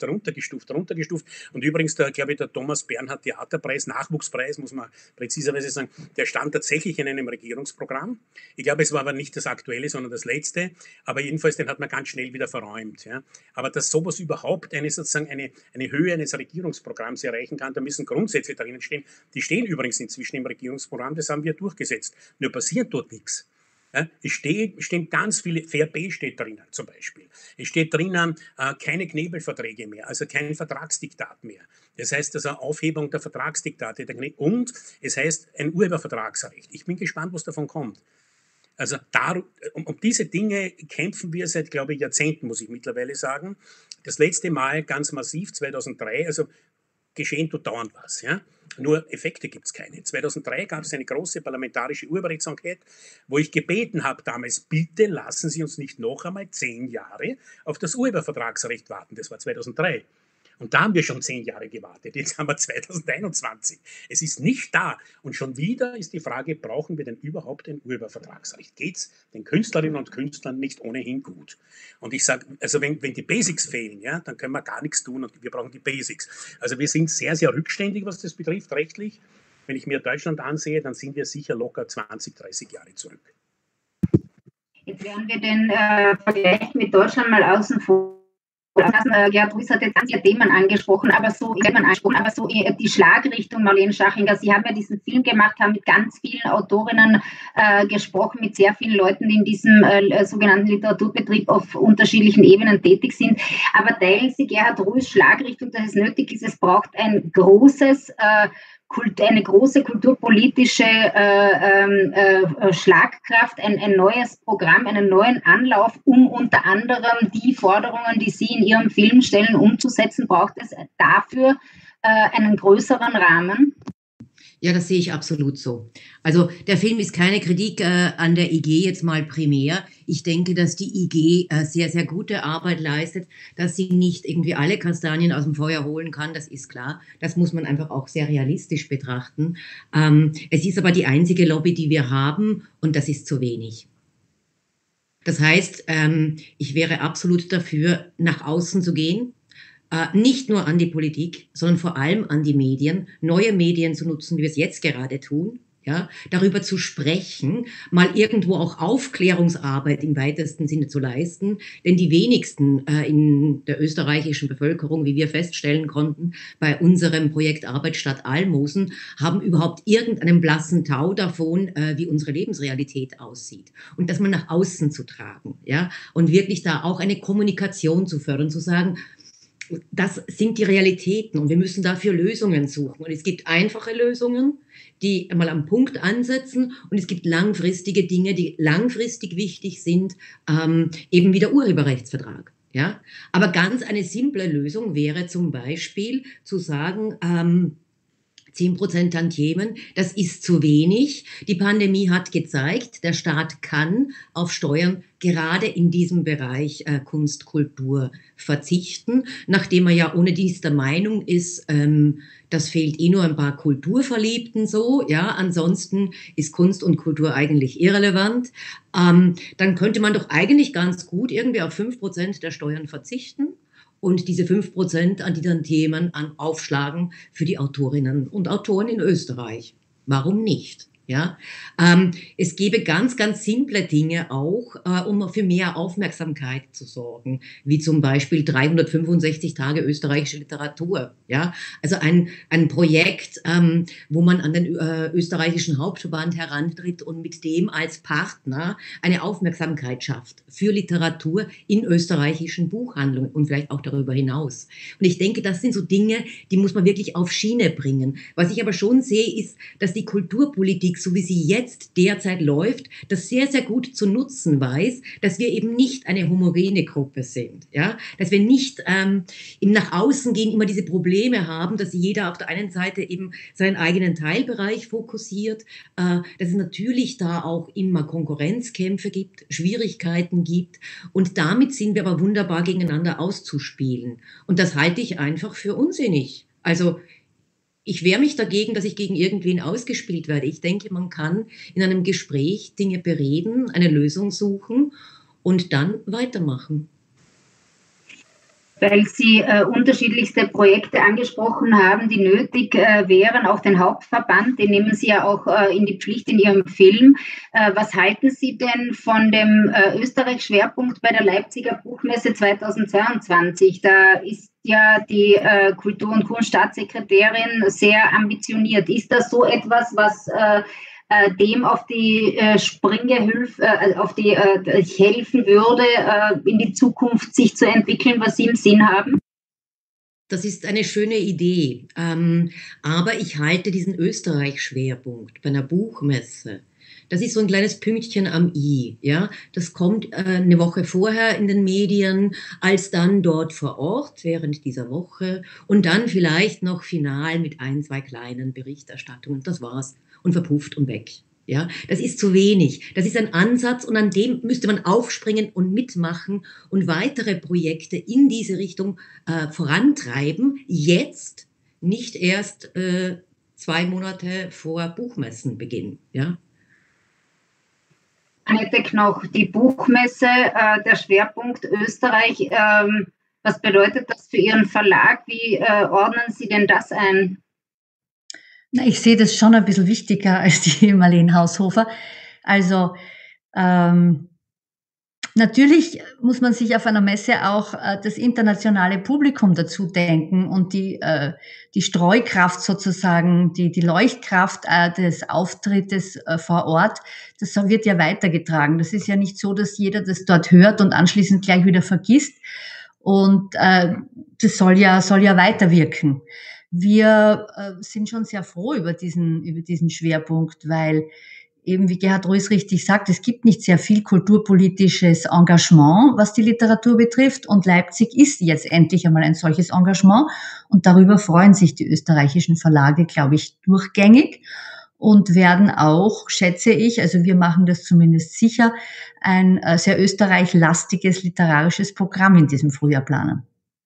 Und übrigens, glaube ich, der Thomas Bernhard Theaterpreis, Nachwuchspreis, muss man präziserweise sagen, der stand tatsächlich in einem Regierungsprogramm. Ich glaube, es war aber nicht das aktuelle, sondern das letzte. Aber jedenfalls, den hat man ganz schnell wieder verräumt. Ja. Aber dass sowas überhaupt eine Höhe eines Regierungsprogramms erreichen kann, da müssen Grundsätze drinnen stehen. Die stehen übrigens inzwischen im Regierungsprogramm, das haben wir durchgesetzt. Nur passiert dort nichts. Ja, es stehen ganz viele, Fair B steht drinnen zum Beispiel. Es steht drinnen, keine Knebelverträge mehr, also kein Vertragsdiktat mehr. Das heißt also Aufhebung der Vertragsdiktate und es heißt ein Urhebervertragsrecht. Ich bin gespannt, was davon kommt. Also um diese Dinge kämpfen wir seit, glaube ich, Jahrzehnten, muss ich mittlerweile sagen. Das letzte Mal ganz massiv, 2003, also geschehen tut dauernd was, ja. Nur Effekte gibt es keine. 2003 gab es eine große parlamentarische Urheberrechtsenquete, wo ich gebeten habe damals, bitte lassen Sie uns nicht noch einmal 10 Jahre auf das Urhebervertragsrecht warten. Das war 2003. Und da haben wir schon 10 Jahre gewartet. Jetzt haben wir 2021. Es ist nicht da. Und schon wieder ist die Frage, brauchen wir denn überhaupt ein Urhebervertragsrecht? Geht es den Künstlerinnen und Künstlern nicht ohnehin gut? Und ich sage, also wenn die Basics fehlen, ja, dann können wir gar nichts tun und wir brauchen die Basics. Also wir sind sehr, sehr rückständig, was das betrifft, rechtlich. Wenn ich mir Deutschland ansehe, dann sind wir sicher locker 20, 30 Jahre zurück. Jetzt werden wir den Vergleich mit Deutschland mal außen vor. Gerhard Ruiz hat jetzt viele Themen angesprochen, aber so die Schlagrichtung, Marlene Schachinger, Sie haben ja diesen Film gemacht, haben mit ganz vielen Autorinnen gesprochen, mit sehr vielen Leuten, die in diesem sogenannten Literaturbetrieb auf unterschiedlichen Ebenen tätig sind. Aber teilen Sie Gerhard Ruiz Schlagrichtung, dass es nötig ist, es braucht eine große kulturpolitische Schlagkraft, ein neues Programm, einen neuen Anlauf, um unter anderem die Forderungen, die Sie in Ihrem Film stellen, umzusetzen? Braucht es dafür einen größeren Rahmen? Ja, das sehe ich absolut so. Also der Film ist keine Kritik an der IG jetzt mal primär. Ich denke, dass die IG sehr, sehr gute Arbeit leistet, dass sie nicht irgendwie alle Kastanien aus dem Feuer holen kann, das ist klar. Das muss man einfach auch sehr realistisch betrachten. Es ist aber die einzige Lobby, die wir haben, und das ist zu wenig. Das heißt, ich wäre absolut dafür, nach außen zu gehen. Nicht nur an die Politik, sondern vor allem an die Medien, neue Medien zu nutzen, wie wir es jetzt gerade tun, ja, darüber zu sprechen, mal irgendwo auch Aufklärungsarbeit im weitesten Sinne zu leisten, denn die wenigsten in der österreichischen Bevölkerung, wie wir feststellen konnten, bei unserem Projekt Arbeit statt Almosen, haben überhaupt irgendeinen blassen Tau davon, wie unsere Lebensrealität aussieht. Und das mal nach außen zu tragen, ja, und wirklich da auch eine Kommunikation zu fördern, zu sagen, das sind die Realitäten und wir müssen dafür Lösungen suchen. Und es gibt einfache Lösungen, die mal am Punkt ansetzen, und es gibt langfristige Dinge, die langfristig wichtig sind, eben wie der Urheberrechtsvertrag. Ja? Aber ganz eine simple Lösung wäre zum Beispiel zu sagen, 10% Tantiemen, das ist zu wenig. Die Pandemie hat gezeigt, der Staat kann auf Steuern gerade in diesem Bereich Kunst, Kultur verzichten, nachdem er ja ohnedies der Meinung ist, das fehlt nur ein paar Kulturverliebten so, ja, ansonsten ist Kunst und Kultur eigentlich irrelevant. Dann könnte man doch eigentlich ganz gut irgendwie auf 5% der Steuern verzichten und diese 5% an die Tantiemen aufschlagen für die Autorinnen und Autoren in Österreich. Warum nicht? Ja, es gäbe ganz, ganz simple Dinge auch, um für mehr Aufmerksamkeit zu sorgen, wie zum Beispiel 365 Tage österreichische Literatur. Ja, also ein Projekt, wo man an den österreichischen Hauptverband herantritt und mit dem als Partner eine Aufmerksamkeit schafft für Literatur in österreichischen Buchhandlungen und vielleicht auch darüber hinaus. Und ich denke, das sind so Dinge, die muss man wirklich auf Schiene bringen. Was ich aber schon sehe, ist, dass die Kulturpolitik, so wie sie jetzt derzeit läuft, das sehr, sehr gut zu nutzen weiß, dass wir eben nicht eine homogene Gruppe sind. Ja? Dass wir nicht im nach außen gehen immer diese Probleme haben, dass jeder auf der einen Seite eben seinen eigenen Teilbereich fokussiert, dass es natürlich da auch immer Konkurrenzkämpfe gibt, Schwierigkeiten gibt, und damit sind wir aber wunderbar gegeneinander auszuspielen. Und das halte ich einfach für unsinnig. Also ich wehre mich dagegen, dass ich gegen irgendwen ausgespielt werde. Ich denke, man kann in einem Gespräch Dinge bereden, eine Lösung suchen und dann weitermachen. Weil Sie unterschiedlichste Projekte angesprochen haben, die nötig wären, auch den Hauptverband, den nehmen Sie ja auch in die Pflicht in Ihrem Film. Was halten Sie denn von dem Österreich-Schwerpunkt bei der Leipziger Buchmesse 2022? Da ist ja die Kultur- und Kunststaatssekretärin sehr ambitioniert. Ist das so etwas, was dem auf die Sprünge helfen würde, in die Zukunft sich zu entwickeln, was Sie im Sinn haben? Das ist eine schöne Idee, aber ich halte diesen Österreich-Schwerpunkt bei einer Buchmesse. Das ist so ein kleines Pünktchen am I. Ja? Das kommt eine Woche vorher in den Medien, als dann dort vor Ort während dieser Woche und dann vielleicht noch final mit 1, 2 kleinen Berichterstattungen. Das war's und verpufft und weg. Ja, das ist zu wenig. Das ist ein Ansatz und an dem müsste man aufspringen und mitmachen und weitere Projekte in diese Richtung vorantreiben. Jetzt, nicht erst 2 Monate vor Buchmessenbeginn. Ja. Annette Knoch, die Buchmesse, der Schwerpunkt Österreich. Was bedeutet das für Ihren Verlag? Wie ordnen Sie denn das ein? Na, ich sehe das schon ein bisschen wichtiger als die Marlene Haushofer. Also natürlich muss man sich auf einer Messe auch das internationale Publikum dazu denken und die Streukraft sozusagen, die Leuchtkraft des Auftrittes vor Ort, das wird ja weitergetragen. Das ist ja nicht so, dass jeder das dort hört und anschließend gleich wieder vergisst. Und das soll ja weiterwirken. Wir sind schon sehr froh über diesen Schwerpunkt, weil eben, wie Gerhard Ruiz richtig sagt, es gibt nicht sehr viel kulturpolitisches Engagement, was die Literatur betrifft. Und Leipzig ist jetzt endlich einmal ein solches Engagement. Und darüber freuen sich die österreichischen Verlage, glaube ich, durchgängig und werden auch, schätze ich, also wir machen das zumindest sicher, ein sehr österreichlastiges literarisches Programm in diesem Frühjahr planen.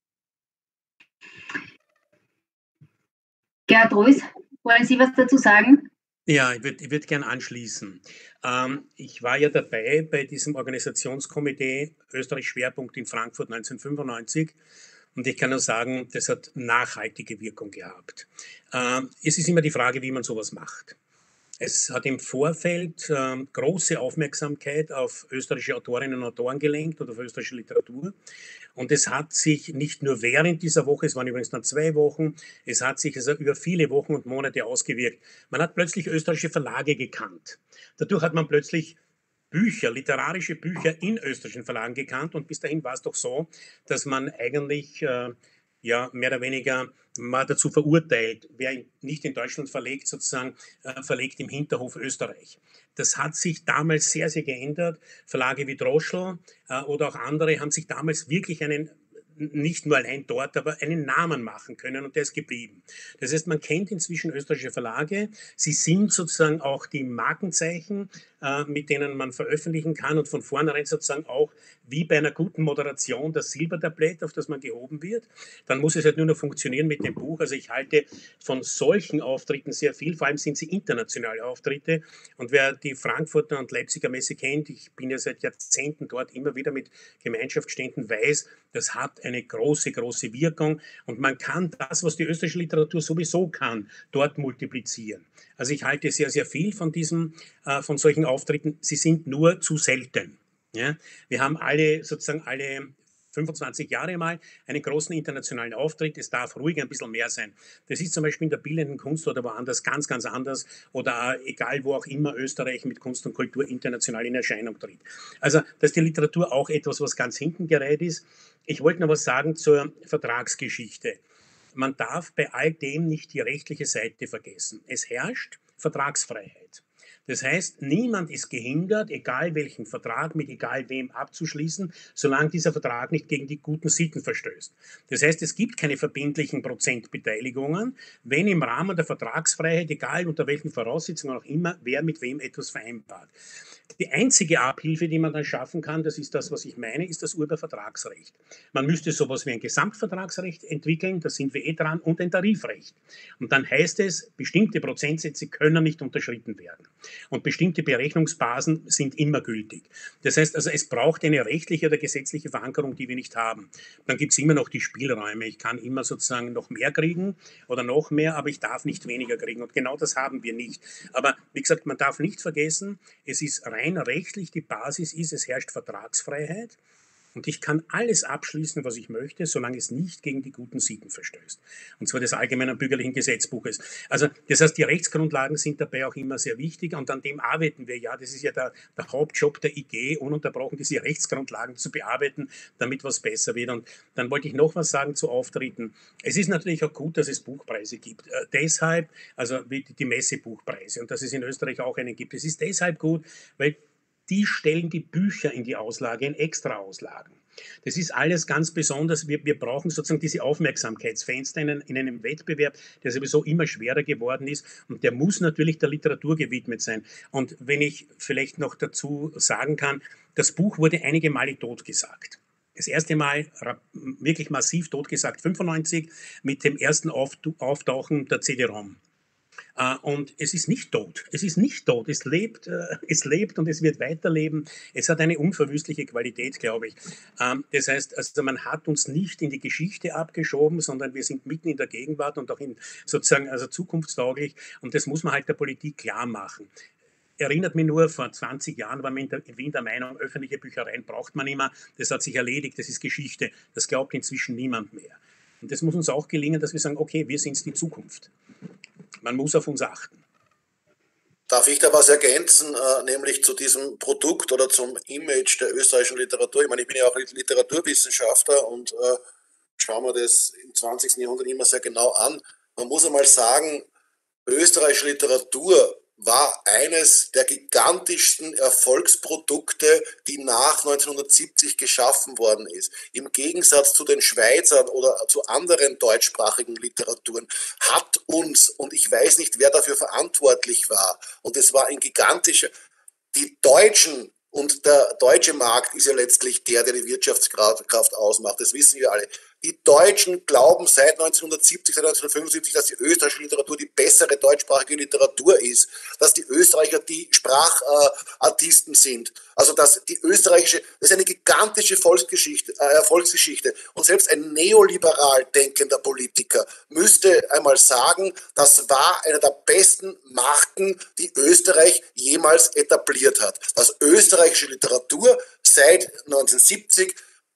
Gerhard Ruiz, wollen Sie was dazu sagen? Ja, ich würd gern anschließen. Ich war ja dabei bei diesem Organisationskomitee Österreich Schwerpunkt in Frankfurt 1995 und ich kann nur sagen, das hat nachhaltige Wirkung gehabt. Es ist immer die Frage, wie man sowas macht. Es hat im Vorfeld große Aufmerksamkeit auf österreichische Autorinnen und Autoren gelenkt oder auf österreichische Literatur. Und es hat sich nicht nur während dieser Woche, es waren übrigens dann 2 Wochen, es hat sich also über viele Wochen und Monate ausgewirkt. Man hat plötzlich österreichische Verlage gekannt. Dadurch hat man plötzlich Bücher, literarische Bücher in österreichischen Verlagen gekannt. Und bis dahin war es doch so, dass man eigentlich mehr oder weniger mal dazu verurteilt, wer nicht in Deutschland verlegt, sozusagen verlegt im Hinterhof Österreich. Das hat sich damals sehr, sehr geändert. Verlage wie Droschl oder auch andere haben sich damals wirklich nicht nur allein dort, aber einen Namen machen können und der ist geblieben. Das heißt, man kennt inzwischen österreichische Verlage. Sie sind sozusagen auch die Markenzeichen, mit denen man veröffentlichen kann und von vornherein sozusagen auch wie bei einer guten Moderation das Silbertablett, auf das man gehoben wird. Dann muss es halt nur noch funktionieren mit dem Buch. Also ich halte von solchen Auftritten sehr viel, vor allem sind sie internationale Auftritte. Und wer die Frankfurter und Leipziger Messe kennt, ich bin ja seit Jahrzehnten dort immer wieder mit Gemeinschaftsständen, weiß, das hat eine große, große Wirkung und man kann das, was die österreichische Literatur sowieso kann, dort multiplizieren. Also ich halte sehr, sehr viel von solchen Auftritten. Sie sind nur zu selten. Ja? Wir haben alle 25 Jahre mal einen großen internationalen Auftritt. Es darf ruhig ein bisschen mehr sein. Das ist zum Beispiel in der bildenden Kunst oder woanders ganz, ganz anders oder egal wo auch immer Österreich mit Kunst und Kultur international in Erscheinung tritt. Also, dass die Literatur auch etwas, was ganz hinten gereiht ist. Ich wollte noch was sagen zur Vertragsgeschichte. Man darf bei all dem nicht die rechtliche Seite vergessen. Es herrscht Vertragsfreiheit. Das heißt, niemand ist gehindert, egal welchen Vertrag mit egal wem abzuschließen, solange dieser Vertrag nicht gegen die guten Sitten verstößt. Das heißt, es gibt keine verbindlichen Prozentbeteiligungen, wenn im Rahmen der Vertragsfreiheit, egal unter welchen Voraussetzungen auch immer, wer mit wem etwas vereinbart. Die einzige Abhilfe, die man dann schaffen kann, das ist das, was ich meine, ist das Urhebervertragsrecht. Man müsste sowas wie ein Gesamtvertragsrecht entwickeln, da sind wir dran, und ein Tarifrecht. Und dann heißt es, bestimmte Prozentsätze können nicht unterschritten werden. Und bestimmte Berechnungsbasen sind immer gültig. Das heißt also, es braucht eine rechtliche oder gesetzliche Verankerung, die wir nicht haben. Dann gibt es immer noch die Spielräume. Ich kann immer sozusagen noch mehr kriegen oder noch mehr, aber ich darf nicht weniger kriegen. Und genau das haben wir nicht. Aber wie gesagt, man darf nicht vergessen, es ist rein rechtlich, die Basis ist, es herrscht Vertragsfreiheit. Und ich kann alles abschließen, was ich möchte, solange es nicht gegen die guten Sitten verstößt. Und zwar des Allgemeinen Bürgerlichen Gesetzbuches. Also das heißt, die Rechtsgrundlagen sind dabei auch immer sehr wichtig und an dem arbeiten wir ja. Das ist ja der Hauptjob der IG, ununterbrochen diese Rechtsgrundlagen zu bearbeiten, damit was besser wird. Und dann wollte ich noch was sagen zu Auftritten. Es ist natürlich auch gut, dass es Buchpreise gibt. Deshalb, also wie die Messebuchpreise und dass es in Österreich auch einen gibt. Es ist deshalb gut, weil die stellen die Bücher in die Auslage, in Extra-Auslagen. Das ist alles ganz besonders. Wir brauchen sozusagen diese Aufmerksamkeitsfenster in einem Wettbewerb, der sowieso immer schwerer geworden ist, und der muss natürlich der Literatur gewidmet sein. Und wenn ich vielleicht noch dazu sagen kann, das Buch wurde einige Male totgesagt. Das erste Mal wirklich massiv totgesagt, 1995, mit dem ersten Auftauchen der CD-ROM. Und es ist nicht tot. Es ist nicht tot. Es lebt und es wird weiterleben. Es hat eine unverwüstliche Qualität, glaube ich. Das heißt, also man hat uns nicht in die Geschichte abgeschoben, sondern wir sind mitten in der Gegenwart und auch in sozusagen also zukunftstauglich. Und das muss man halt der Politik klar machen. Erinnert mich nur, vor 20 Jahren war man in Wien der Meinung, öffentliche Büchereien braucht man nicht mehr. Das hat sich erledigt, das ist Geschichte. Das glaubt inzwischen niemand mehr. Und das muss uns auch gelingen, dass wir sagen, okay, wir sind die Zukunft. Man muss auf uns achten. Darf ich da was ergänzen, nämlich zu diesem Produkt oder zum Image der österreichischen Literatur? Ich meine, ich bin ja auch Literaturwissenschaftler und schaue mir das im 20. Jahrhundert immer sehr genau an. Man muss einmal sagen, österreichische Literatur war eines der gigantischsten Erfolgsprodukte, die nach 1970 geschaffen worden ist. Im Gegensatz zu den Schweizern oder zu anderen deutschsprachigen Literaturen hat uns, und ich weiß nicht, wer dafür verantwortlich war, und es war ein gigantischer, die Deutschen, und der deutsche Markt ist ja letztlich der die Wirtschaftskraft ausmacht, das wissen wir alle. Die Deutschen glauben seit 1970, seit 1975, dass die österreichische Literatur die bessere deutschsprachige Literatur ist, dass die Österreicher die Sprachartisten sind. Also dass die österreichische, das ist eine gigantische Erfolgsgeschichte. Und selbst ein neoliberal denkender Politiker müsste einmal sagen, das war eine der besten Marken, die Österreich jemals etabliert hat. Dass österreichische Literatur seit 1970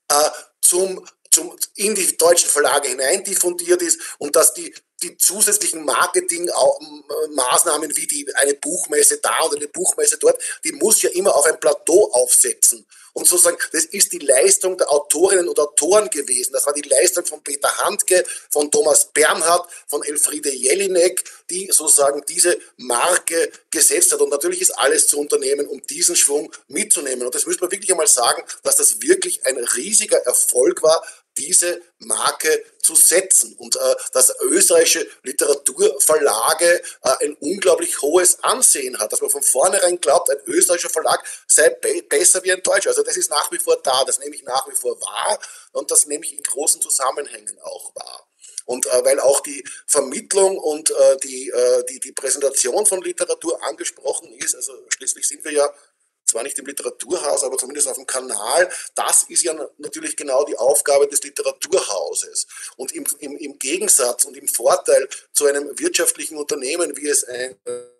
in die deutschen Verlage hinein diffundiert ist und dass die zusätzlichen Marketingmaßnahmen wie eine Buchmesse da und eine Buchmesse dort, die muss ja immer auf ein Plateau aufsetzen. Und sozusagen, das ist die Leistung der Autorinnen und Autoren gewesen. Das war die Leistung von Peter Handke, von Thomas Bernhard, von Elfriede Jelinek, die sozusagen diese Marke gesetzt hat. Und natürlich ist alles zu unternehmen, um diesen Schwung mitzunehmen. Und das müssen wir wirklich einmal sagen, dass das wirklich ein riesiger Erfolg war, diese Marke zu setzen und dass österreichische Literaturverlage ein unglaublich hohes Ansehen hat, dass man von vornherein glaubt, ein österreichischer Verlag sei besser wie ein deutscher. Also das ist nach wie vor da, das nehme ich nach wie vor wahr und das nehme ich in großen Zusammenhängen auch wahr. Und weil auch die Vermittlung und die Präsentation von Literatur angesprochen ist, also schließlich sind wir ja zwar nicht im Literaturhaus, aber zumindest auf dem Kanal, das ist ja natürlich genau die Aufgabe des Literaturhauses. Und im Gegensatz und im Vorteil zu einem wirtschaftlichen Unternehmen, wie es ein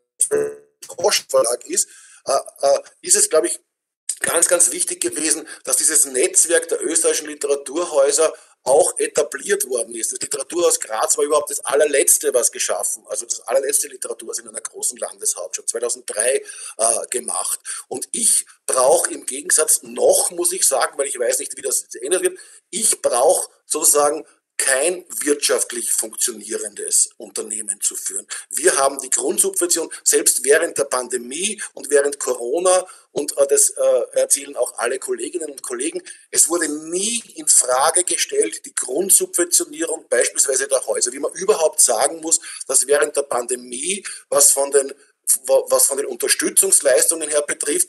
Verlag ist es, glaube ich, ganz, ganz wichtig gewesen, dass dieses Netzwerk der österreichischen Literaturhäuser auch etabliert worden ist. Das Literaturhaus Graz war überhaupt das allerletzte, was geschaffen, also das allerletzte Literaturhaus in einer großen Landeshauptstadt, 2003 gemacht. Und ich brauche im Gegensatz noch, muss ich sagen, weil ich weiß nicht, wie das ändert wird, ich brauche sozusagen kein wirtschaftlich funktionierendes Unternehmen zu führen. Wir haben die Grundsubvention, selbst während der Pandemie und während Corona, und das erzählen auch alle Kolleginnen und Kollegen, es wurde nie in Frage gestellt, die Grundsubventionierung beispielsweise der Häuser, wie man überhaupt sagen muss, dass während der Pandemie, was von den Unterstützungsleistungen her betrifft,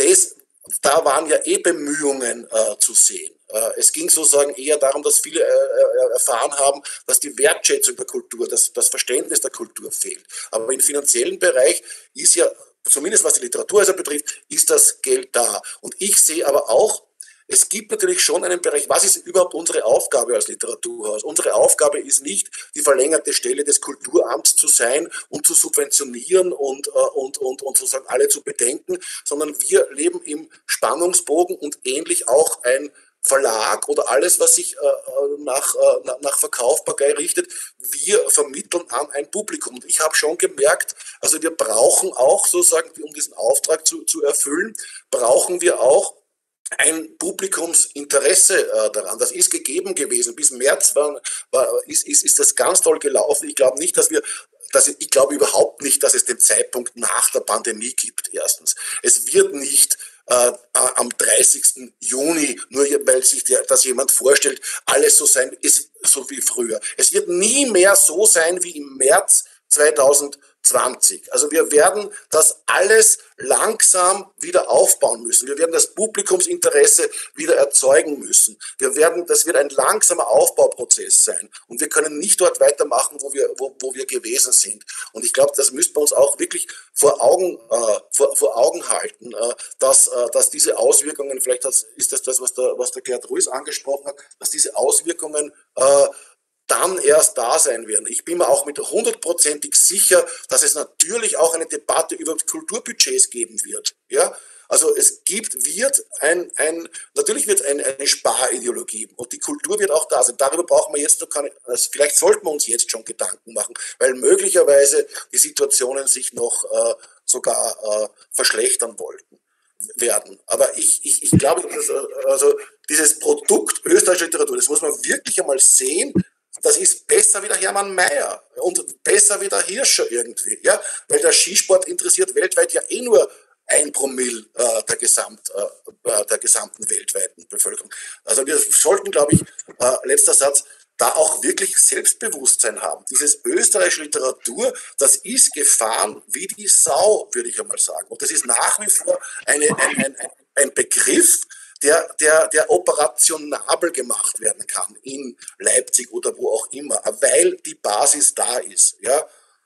da waren ja Bemühungen zu sehen. Es ging sozusagen eher darum, dass viele erfahren haben, dass die Wertschätzung der Kultur, das Verständnis der Kultur fehlt. Aber im finanziellen Bereich ist ja, zumindest was die Literaturhäuser betrifft, ist das Geld da. Und ich sehe aber auch, es gibt natürlich schon einen Bereich, was ist überhaupt unsere Aufgabe als Literaturhaus? Unsere Aufgabe ist nicht, die verlängerte Stelle des Kulturamts zu sein und zu subventionieren und sozusagen alle zu bedenken, sondern wir leben im Spannungsbogen und ähnlich auch ein Verlag oder alles, was sich nach Verkaufbarkeit richtet, wir vermitteln an ein Publikum. Und ich habe schon gemerkt, also wir brauchen auch sozusagen, um diesen Auftrag zu erfüllen, brauchen wir auch ein Publikumsinteresse daran. Das ist gegeben gewesen. Bis März ist das ganz toll gelaufen. Ich glaube nicht, ich glaube überhaupt nicht, dass es den Zeitpunkt nach der Pandemie gibt, erstens. Es wird nicht am 30. Juni, nur weil sich das jemand vorstellt, alles so sein ist, so wie früher. Es wird nie mehr so sein wie im März 2020. Also wir werden das alles langsam wieder aufbauen müssen. Wir werden das Publikumsinteresse wieder erzeugen müssen. Das wird ein langsamer Aufbauprozess sein. Und wir können nicht dort weitermachen, wo wir gewesen sind. Und ich glaube, das müsste man uns auch wirklich vor Augen halten, dass diese Auswirkungen, vielleicht ist das, was der Gerd Ruiz angesprochen hat, dass diese Auswirkungen dann erst da sein werden. Ich bin mir auch mit 100%ig sicher, dass es natürlich auch eine Debatte über Kulturbudgets geben wird. Ja? Also natürlich wird eine Sparideologie und die Kultur wird auch da sein. Darüber brauchen wir jetzt noch vielleicht sollten wir uns jetzt schon Gedanken machen, weil möglicherweise die Situationen sich noch sogar verschlechtern werden. Aber ich glaube, also dieses Produkt österreichische Literatur, das muss man wirklich einmal sehen. Das ist besser wie der Hermann Mayer und besser wie der Hirscher irgendwie, ja, weil der Skisport interessiert weltweit ja nur 1 Promille der gesamten weltweiten Bevölkerung. Also wir sollten, glaube ich, letzter Satz, da auch wirklich Selbstbewusstsein haben. Dieses österreichische Literatur, das ist gefahren wie die Sau, würde ich einmal sagen. Und das ist nach wie vor ein Begriff, der operationabel gemacht werden kann in Leipzig oder wo auch immer, weil die Basis da ist. Ja.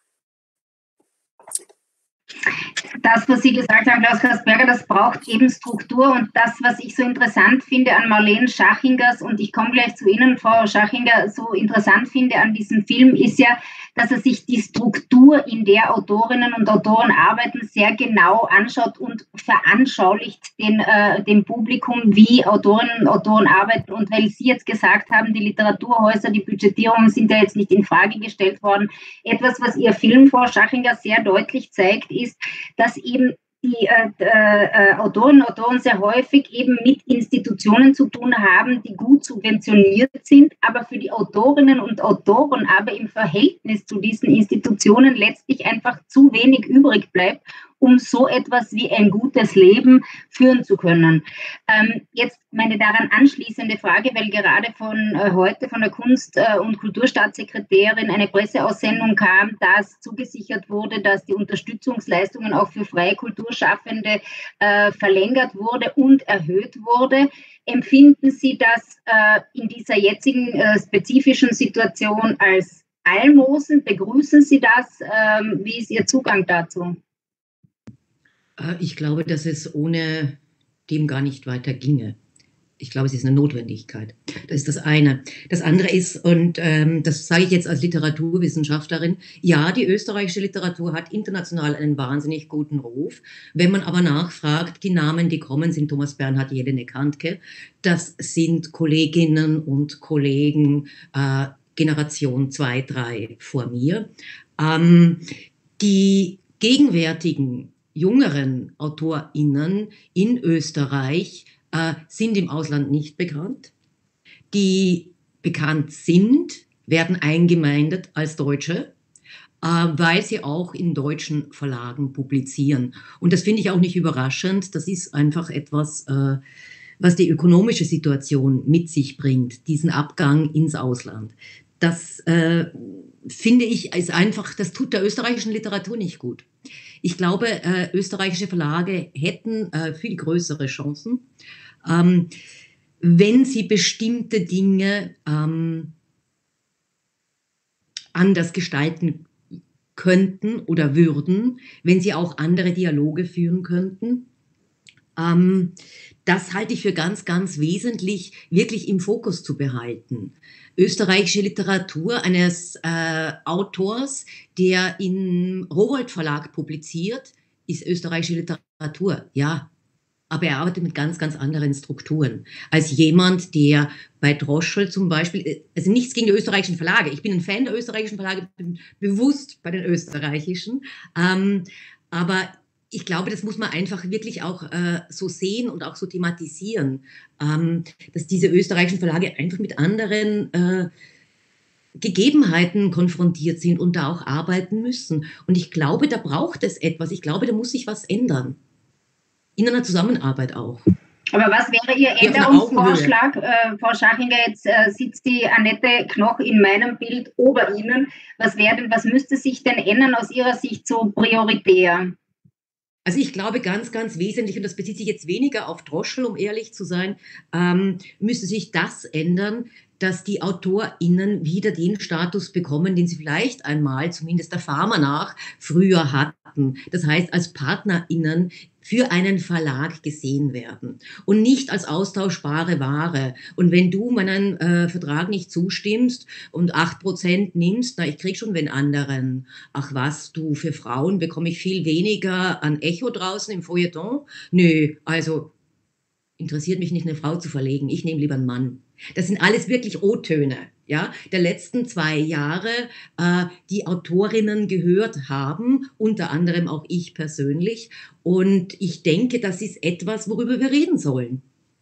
Das, was Sie gesagt haben, Klaus Kasperger, das braucht eben Struktur und das, was ich so interessant finde an Marlene Schachingers, und ich komme gleich zu Ihnen, Frau Schachinger, so interessant finde an diesem Film, ist ja, dass er sich die Struktur, in der Autorinnen und Autoren arbeiten, sehr genau anschaut und veranschaulicht dem Publikum, wie Autorinnen und Autoren arbeiten. Und weil Sie jetzt gesagt haben, die Literaturhäuser, die Budgetierungen sind ja jetzt nicht in Frage gestellt worden. Etwas, was Ihr Film, Frau Schachinger, sehr deutlich zeigt, ist, dass eben die Autorinnen und Autoren sehr häufig eben mit Institutionen zu tun haben, die gut subventioniert sind, aber für die Autorinnen und Autoren aber im Verhältnis zu diesen Institutionen letztlich einfach zu wenig übrig bleibt, um so etwas wie ein gutes Leben führen zu können. Jetzt meine daran anschließende Frage, weil gerade heute von der Kunst- und Kulturstaatssekretärin eine Presseaussendung kam, dass zugesichert wurde, dass die Unterstützungsleistungen auch für freie Kulturschaffende verlängert wurde und erhöht wurde. Empfinden Sie das in dieser jetzigen spezifischen Situation als Almosen? Begrüßen Sie das? Wie ist Ihr Zugang dazu? Ich glaube, dass es ohne dem gar nicht weiter ginge. Ich glaube, es ist eine Notwendigkeit. Das ist das eine. Das andere ist, und das sage ich jetzt als Literaturwissenschaftlerin, ja, die österreichische Literatur hat international einen wahnsinnig guten Ruf. Wenn man aber nachfragt, die Namen, die kommen, sind Thomas Bernhard, Jelinek Handke. Das sind Kolleginnen und Kollegen Generation 2, 3 vor mir. Die gegenwärtigen jüngeren AutorInnen in Österreich sind im Ausland nicht bekannt. Die bekannt sind, werden eingemeindet als Deutsche, weil sie auch in deutschen Verlagen publizieren. Und das finde ich auch nicht überraschend. Das ist einfach etwas, was die ökonomische Situation mit sich bringt, diesen Abgang ins Ausland. Das finde ich ist einfach, das tut der österreichischen Literatur nicht gut. Ich glaube, österreichische Verlage hätten viel größere Chancen, wenn sie bestimmte Dinge anders gestalten könnten oder würden, wenn sie auch andere Dialoge führen könnten. Das halte ich für ganz, ganz wesentlich, wirklich im Fokus zu behalten. Österreichische Literatur eines Autors, der im Rowohlt Verlag publiziert, ist österreichische Literatur, ja. Aber er arbeitet mit ganz, ganz anderen Strukturen als jemand, der bei Droschl zum Beispiel, also nichts gegen die österreichischen Verlage, ich bin ein Fan der österreichischen Verlage, bin bewusst bei den österreichischen, aber ich glaube, das muss man einfach wirklich auch so sehen und auch so thematisieren, dass diese österreichischen Verlage einfach mit anderen Gegebenheiten konfrontiert sind und da auch arbeiten müssen. Und ich glaube, da braucht es etwas. Ich glaube, da muss sich was ändern. in einer Zusammenarbeit auch. Aber was wäre Ihr Änderungsvorschlag? Frau Schachinger, jetzt sitzt die Annette Knoch in meinem Bild ober Ihnen. Was müsste sich denn ändern aus Ihrer Sicht so prioritär? Also ich glaube ganz, ganz wesentlich, und das bezieht sich jetzt weniger auf Droschl, um ehrlich zu sein, müsste sich das ändern, dass die AutorInnen wieder den Status bekommen, den sie vielleicht einmal, zumindest der Pharma nach, früher hatten. Das heißt, als PartnerInnen für einen Verlag gesehen werden und nicht als austauschbare Ware. Und wenn du meinen Vertrag nicht zustimmst und 8% nimmst, na, ich krieg schon den anderen. Ach was, du, für Frauen bekomme ich viel weniger an Echo draußen im Feuilleton? Nö, also interessiert mich nicht, eine Frau zu verlegen. Ich nehme lieber einen Mann. Das sind alles wirklich O-Töne, ja, der letzten 2 Jahre, die Autorinnen gehört haben, unter anderem auch ich persönlich. Und ich denke, das ist etwas, worüber wir reden sollen.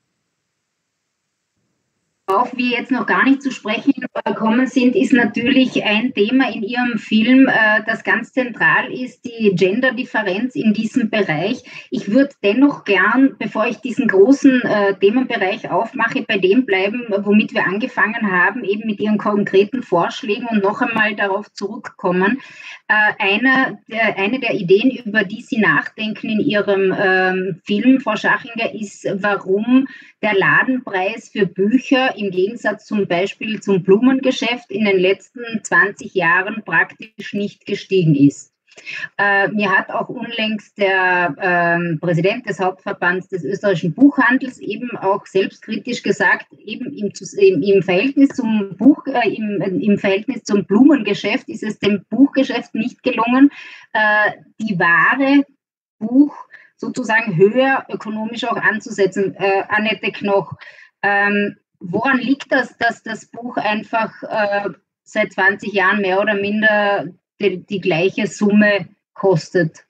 Worauf wir jetzt noch gar nicht zu sprechen gekommen sind, ist natürlich ein Thema in Ihrem Film, das ganz zentral ist, die Genderdifferenz in diesem Bereich. Ich würde dennoch gern, bevor ich diesen großen Themenbereich aufmache, bei dem bleiben, womit wir angefangen haben, eben mit Ihren konkreten Vorschlägen und noch einmal darauf zurückkommen. Eine der Ideen, über die Sie nachdenken in Ihrem Film, Frau Schachinger, ist, warum der Ladenpreis für Bücher im Gegensatz zum Beispiel zum Blumengeschäft in den letzten 20 Jahren praktisch nicht gestiegen ist. Mir hat auch unlängst der Präsident des Hauptverbands des österreichischen Buchhandels eben auch selbstkritisch gesagt, eben im Verhältnis zum im Verhältnis zum Blumengeschäft ist es dem Buchgeschäft nicht gelungen, die Ware Buch sozusagen höher ökonomisch auch anzusetzen. Annette Knoch, woran liegt das, dass das Buch einfach seit 20 Jahren mehr oder minder die gleiche Summe kostet?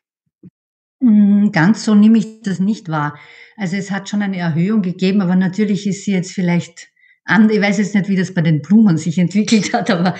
Ganz so nehme ich das nicht wahr. Also es hat schon eine Erhöhung gegeben, aber natürlich ist sie jetzt vielleicht ich weiß jetzt nicht, wie das bei den Blumen sich entwickelt hat, aber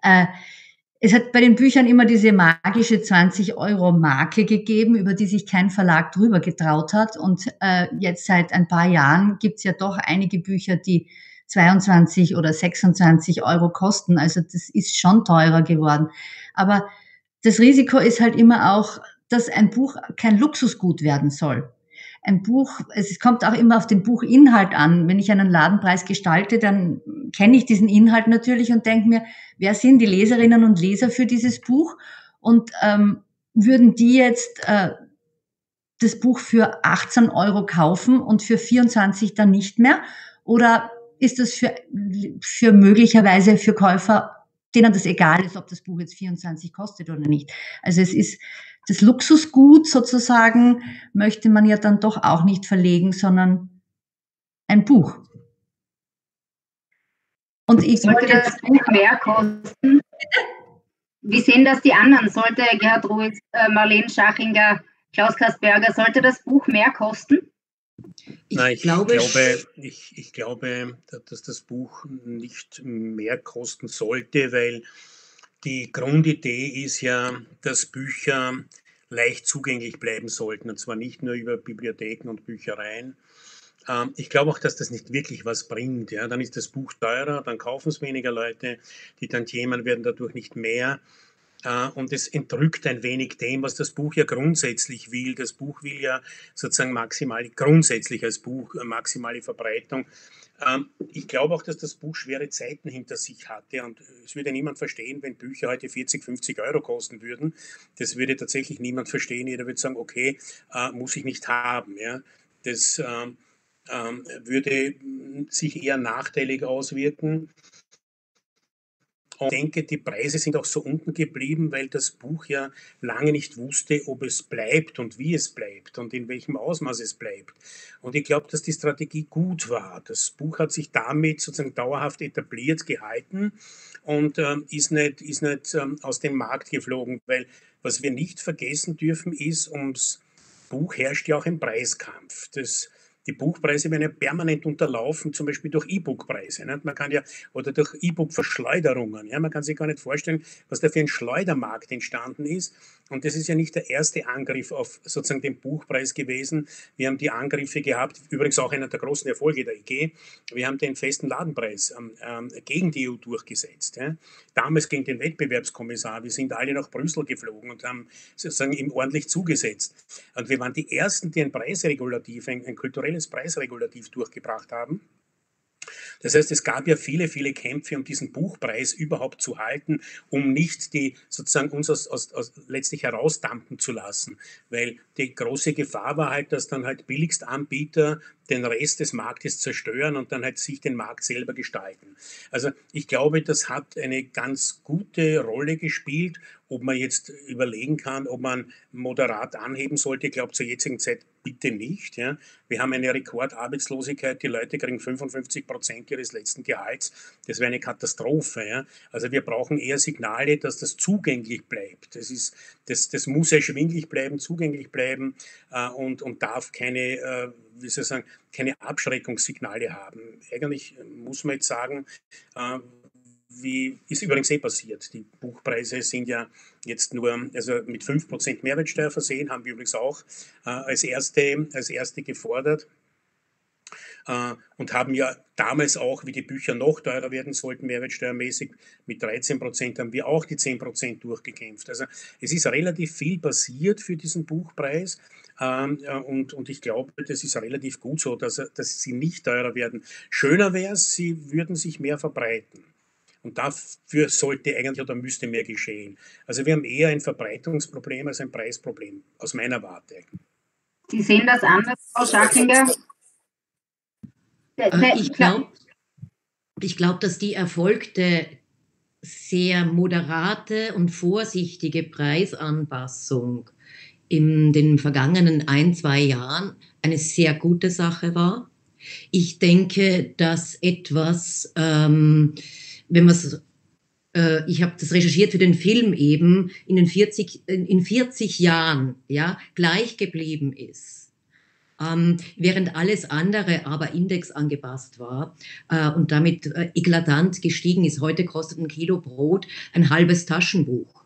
es hat bei den Büchern immer diese magische 20-Euro-Marke gegeben, über die sich kein Verlag drüber getraut hat. Und jetzt seit ein paar Jahren gibt es ja doch einige Bücher, die 22 oder 26 Euro kosten. Also das ist schon teurer geworden. Aber das Risiko ist halt immer auch, dass ein Buch kein Luxusgut werden soll. Ein Buch, es kommt auch immer auf den Buchinhalt an. Wenn ich einen Ladenpreis gestalte, dann kenne ich diesen Inhalt natürlich und denke mir, wer sind die Leserinnen und Leser für dieses Buch? Und würden die jetzt das Buch für 18 Euro kaufen und für 24 dann nicht mehr? Oder ist das für möglicherweise für Käufer, denen das egal ist, ob das Buch jetzt 24 kostet oder nicht? Also es ist das Luxusgut sozusagen, möchte man ja dann doch auch nicht verlegen, sondern ein Buch. Und sollte das Buch mehr kosten? Wie sehen das die anderen? Sollte Gerhard Ruiz, Marlene Schachinger, Klaus Kastberger, sollte das Buch mehr kosten? Ich glaube, dass das Buch nicht mehr kosten sollte, weil die Grundidee ist ja, dass Bücher leicht zugänglich bleiben sollten, und zwar nicht nur über Bibliotheken und Büchereien. Ich glaube auch, dass das nicht wirklich was bringt. Ja? Dann ist das Buch teurer, dann kaufen es weniger Leute, die Tantiemen werden dadurch nicht mehr. Und es entrückt ein wenig dem, was das Buch ja grundsätzlich will. Das Buch will ja sozusagen grundsätzlich als Buch maximale Verbreitung. Ich glaube auch, dass das Buch schwere Zeiten hinter sich hatte, und es würde niemand verstehen, wenn Bücher heute 40, 50 Euro kosten würden. Das würde tatsächlich niemand verstehen. Jeder würde sagen, okay, muss ich nicht haben. Ja? Das würde sich eher nachteilig auswirken. Und ich denke, die Preise sind auch so unten geblieben, weil das Buch ja lange nicht wusste, ob es bleibt und wie es bleibt und in welchem Ausmaß es bleibt. Und ich glaube, dass die Strategie gut war. Das Buch hat sich damit sozusagen dauerhaft etabliert, gehalten und ist nicht aus dem Markt geflogen. Weil was wir nicht vergessen dürfen ist, ums Buch herrscht ja auch ein Preiskampf. die Buchpreise werden ja permanent unterlaufen, zum Beispiel durch E-Book-Preise. Man kann ja, oder durch E-Book-Verschleuderungen. Ja? Man kann sich gar nicht vorstellen, was da für ein Schleudermarkt entstanden ist. Und das ist ja nicht der erste Angriff auf sozusagen den Buchpreis gewesen. Wir haben die Angriffe gehabt, übrigens auch einer der großen Erfolge der IG. Wir haben den festen Ladenpreis gegen die EU durchgesetzt. Ja? Damals gegen den Wettbewerbskommissar. Wir sind alle nach Brüssel geflogen und haben sozusagen ihm ordentlich zugesetzt. Und wir waren die Ersten, die ein Preisregulativ, ein kulturelles Preisregulativ durchgebracht haben. Das heißt, es gab ja viele, viele Kämpfe, um diesen Buchpreis überhaupt zu halten, um nicht die sozusagen uns letztlich herausdampfen zu lassen. Weil die große Gefahr war halt, dass dann halt Billigstanbieter den Rest des Marktes zerstören und dann halt sich den Markt selber gestalten. Also ich glaube, das hat eine ganz gute Rolle gespielt. Ob man jetzt überlegen kann, ob man moderat anheben sollte, ich glaube zur jetzigen Zeit bitte nicht. Ja. Wir haben eine Rekordarbeitslosigkeit, die Leute kriegen 55% ihres letzten Gehalts. Das wäre eine Katastrophe. Ja. Also wir brauchen eher Signale, dass das zugänglich bleibt. Das muss erschwinglich bleiben, zugänglich bleiben und darf keine, wie soll ich sagen, keine Abschreckungssignale haben. Eigentlich muss man jetzt sagen, wie ist übrigens passiert. Die Buchpreise sind ja jetzt nur mit 5% Mehrwertsteuer versehen, haben wir übrigens auch als erste gefordert. Und haben ja damals auch, wie die Bücher noch teurer werden sollten, mehrwertsteuermäßig, mit 13% haben wir auch die 10% durchgekämpft. Also es ist relativ viel passiert für diesen Buchpreis und ich glaube, das ist relativ gut so, dass sie nicht teurer werden. Schöner wäre es, sie würden sich mehr verbreiten. Und dafür sollte eigentlich oder müsste mehr geschehen. Also wir haben eher ein Verbreitungsproblem als ein Preisproblem, aus meiner Warte. Sie sehen das anders, Frau Schachinger? Ich glaube, dass die erfolgte sehr moderate und vorsichtige Preisanpassung in den vergangenen 1-2 Jahren eine sehr gute Sache war. Ich denke, dass etwas, wenn man es, ich habe das recherchiert für den Film eben, in 40 Jahren gleich geblieben ist. Während alles andere aber indexangepasst war und damit eklatant gestiegen ist. Heute kostet ein Kilo Brot ein halbes Taschenbuch.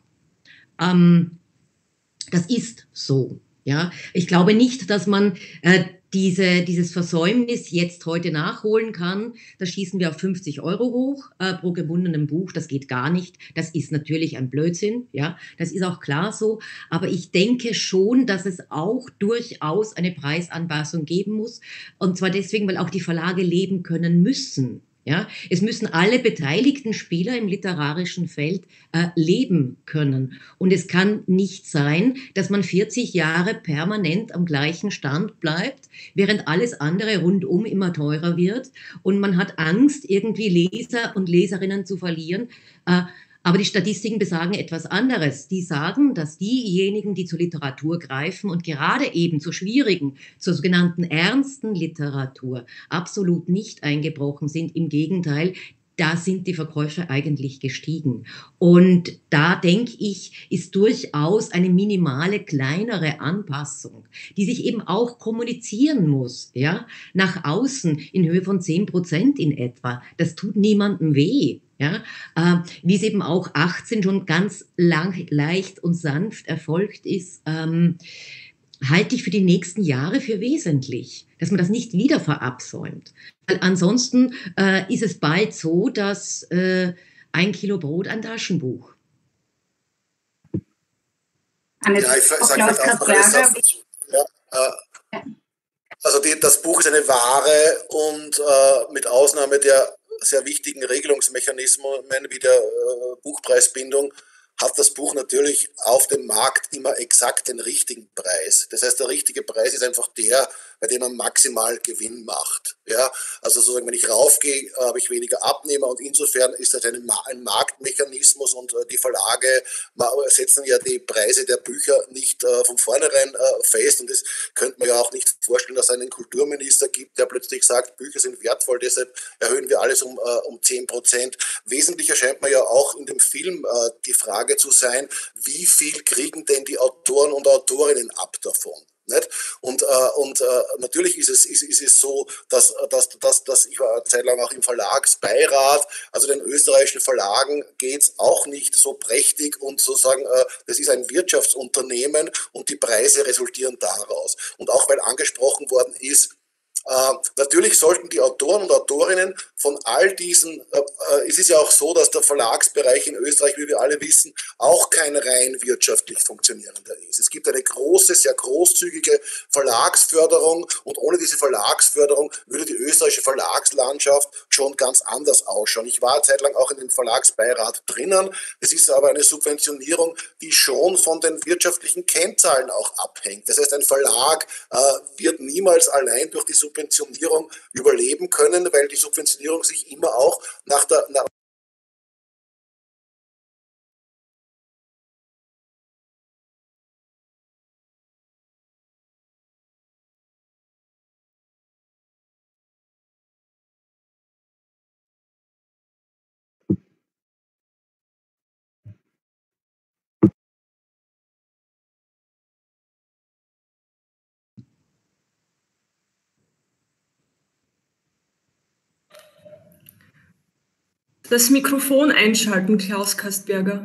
Das ist so. Ja? Ich glaube nicht, dass man dieses Versäumnis jetzt heute nachholen kann. Da schießen wir auf 50 € hoch pro gebundenem Buch. Das geht gar nicht. Das ist natürlich ein Blödsinn. Ja, das ist auch klar so. Aber ich denke schon, dass es auch durchaus eine Preisanpassung geben muss. Und zwar deswegen, weil auch die Verlage leben können müssen. Ja, es müssen alle beteiligten Spieler im literarischen Feld leben können. Und es kann nicht sein, dass man 40 Jahre permanent am gleichen Stand bleibt, während alles andere rundum immer teurer wird. Und man hat Angst, irgendwie Leser und Leserinnen zu verlieren. Aber die Statistiken besagen etwas anderes. Die sagen, dass diejenigen, die zur Literatur greifen und gerade eben zur schwierigen, zur sogenannten ernsten Literatur absolut nicht eingebrochen sind. Im Gegenteil, da sind die Verkäufe eigentlich gestiegen. Und da, denke ich, ist durchaus eine minimale, kleinere Anpassung, die sich eben auch kommunizieren muss, ja, nach außen in Höhe von 10% in etwa. Das tut niemandem weh. Ja, wie es eben auch 18 schon ganz leicht und sanft erfolgt ist, halte ich für die nächsten Jahre für wesentlich, dass man das nicht wieder verabsäumt. Weil ansonsten ist es bald so, dass 1 Kilo Brot ein Taschenbuch. Ja, ich sage halt auch noch eine also das Buch ist eine Ware und mit Ausnahme der sehr wichtigen Regelungsmechanismen wie der Buchpreisbindung hat das Buch natürlich auf dem Markt immer exakt den richtigen Preis. Das heißt, der richtige Preis ist einfach der, bei dem man maximal Gewinn macht. Ja, also sozusagen, wenn ich raufgehe, habe ich weniger Abnehmer und insofern ist das ein Marktmechanismus und die Verlage setzen ja die Preise der Bücher nicht von vornherein fest und das könnte man ja auch nicht vorstellen, dass es einen Kulturminister gibt, der plötzlich sagt, Bücher sind wertvoll, deshalb erhöhen wir alles um 10%. Wesentlich erscheint mir ja auch in dem Film die Frage zu sein, wie viel kriegen denn die Autoren und Autorinnen ab davon? Nicht? Und natürlich ist es so, dass ich war eine Zeit lang auch im Verlagsbeirat, also den österreichischen Verlagen geht's auch nicht so prächtig und sozusagen, das ist ein Wirtschaftsunternehmen und die Preise resultieren daraus. Und auch weil angesprochen worden ist, natürlich sollten die Autoren und Autorinnen von all diesen, es ist ja auch so, dass der Verlagsbereich in Österreich, wie wir alle wissen, auch kein rein wirtschaftlich funktionierender ist. Es gibt eine große, sehr großzügige Verlagsförderung und ohne diese Verlagsförderung würde die österreichische Verlagslandschaft schon ganz anders ausschauen. Ich war eine Zeit lang auch in dem Verlagsbeirat drinnen. Es ist aber eine Subventionierung, die schon von den wirtschaftlichen Kennzahlen auch abhängt. Das heißt, ein Verlag wird niemals allein durch die Subventionierung überleben können, weil die Subventionierung sich immer auch nach Das Mikrofon einschalten, Klaus Kastberger.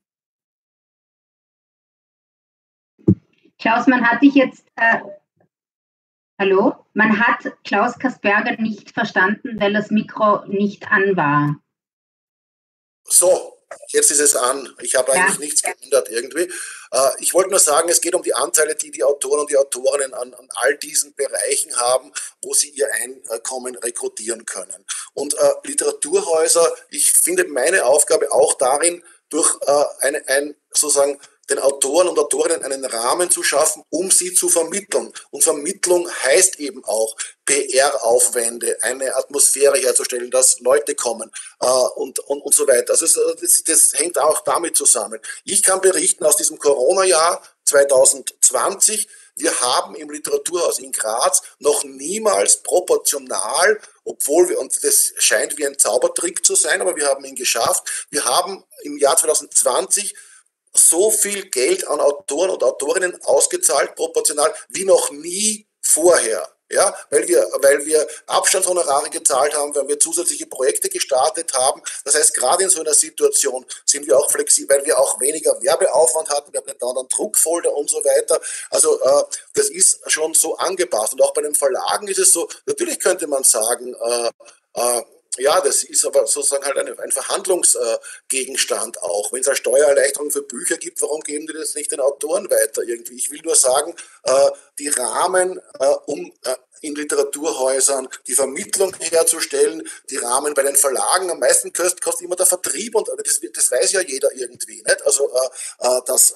Klaus, man hat dich jetzt, hallo? Man hat Klaus Kastberger nicht verstanden, weil das Mikro nicht an war. So, jetzt ist es an. Ich habe eigentlich nichts geändert irgendwie. Ich wollte nur sagen, es geht um die Anteile, die die Autoren und die Autorinnen an all diesen Bereichen haben, wo sie ihr Einkommen rekrutieren können. Und Literaturhäuser, ich finde meine Aufgabe auch darin, durch sozusagen den Autoren und Autorinnen einen Rahmen zu schaffen, um sie zu vermitteln. Und Vermittlung heißt eben auch PR-Aufwände, eine Atmosphäre herzustellen, dass Leute kommen und so weiter. Also das hängt auch damit zusammen. Ich kann berichten aus diesem Corona-Jahr 2020, wir haben im Literaturhaus in Graz noch niemals proportional, obwohl wir, und das scheint wie ein Zaubertrick zu sein, aber wir haben ihn geschafft, wir haben im Jahr 2020 so viel Geld an Autoren und Autorinnen ausgezahlt, proportional, wie noch nie vorher. Ja, weil wir Abstandshonorare gezahlt haben, weil wir zusätzliche Projekte gestartet haben. Das heißt, gerade in so einer Situation sind wir auch flexibel, weil wir auch weniger Werbeaufwand hatten, wir haben nicht dauernd Druckfolder und so weiter. Also das ist schon so angepasst. Und auch bei den Verlagen ist es so, natürlich könnte man sagen, ja, das ist aber sozusagen halt ein Verhandlungsgegenstand auch. Wenn es eine Steuererleichterung für Bücher gibt, warum geben die das nicht den Autoren weiter irgendwie? Ich will nur sagen, die Rahmen, um in Literaturhäusern die Vermittlung herzustellen, die Rahmen bei den Verlagen, am meisten kostet immer der Vertrieb und das weiß ja jeder irgendwie, nicht? Also, dass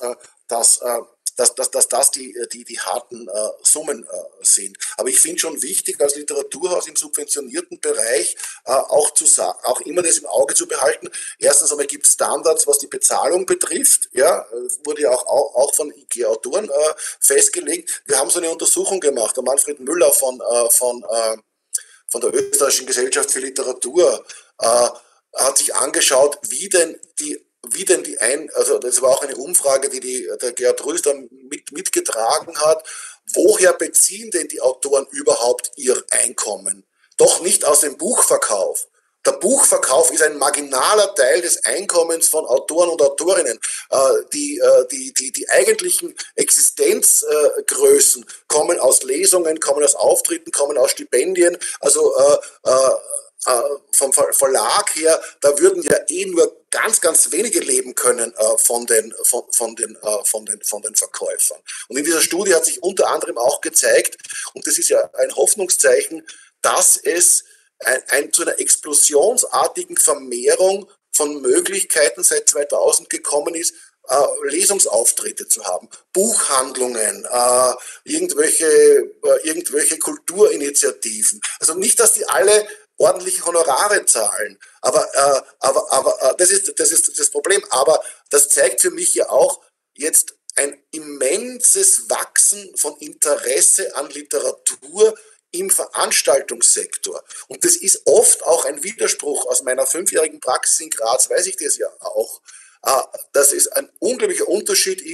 das die harten Summen sind. Aber ich finde schon wichtig, als Literaturhaus im subventionierten Bereich auch immer das im Auge zu behalten. Erstens einmal gibt es Standards, was die Bezahlung betrifft. Ja, wurde ja auch von IG-Autoren festgelegt. Wir haben so eine Untersuchung gemacht. Der Manfred Müller von der Österreichischen Gesellschaft für Literatur hat sich angeschaut, wie denn also das war auch eine Umfrage, die der Gerhard Rüß dann mitgetragen hat, woher beziehen denn die Autoren überhaupt ihr Einkommen? Doch nicht aus dem Buchverkauf. Der Buchverkauf ist ein marginaler Teil des Einkommens von Autoren und Autorinnen. Die eigentlichen Existenzgrößen kommen aus Lesungen, kommen aus Auftritten, kommen aus Stipendien. Also vom Verlag her, da würden ja nur ganz, ganz wenige leben können von den Verkäufern. Und in dieser Studie hat sich unter anderem auch gezeigt, und das ist ja ein Hoffnungszeichen, dass es zu einer explosionsartigen Vermehrung von Möglichkeiten seit 2000 gekommen ist, Lesungsauftritte zu haben, Buchhandlungen, irgendwelche Kulturinitiativen. Also nicht, dass die alle ordentliche Honorare zahlen, aber das ist das Problem. Aber das zeigt für mich ja auch jetzt ein immenses Wachsen von Interesse an Literatur im Veranstaltungssektor. Und das ist oft auch ein Widerspruch. Aus meiner 5-jährigen Praxis in Graz weiß ich das ja auch, dass es ein unglaublicher Unterschied ist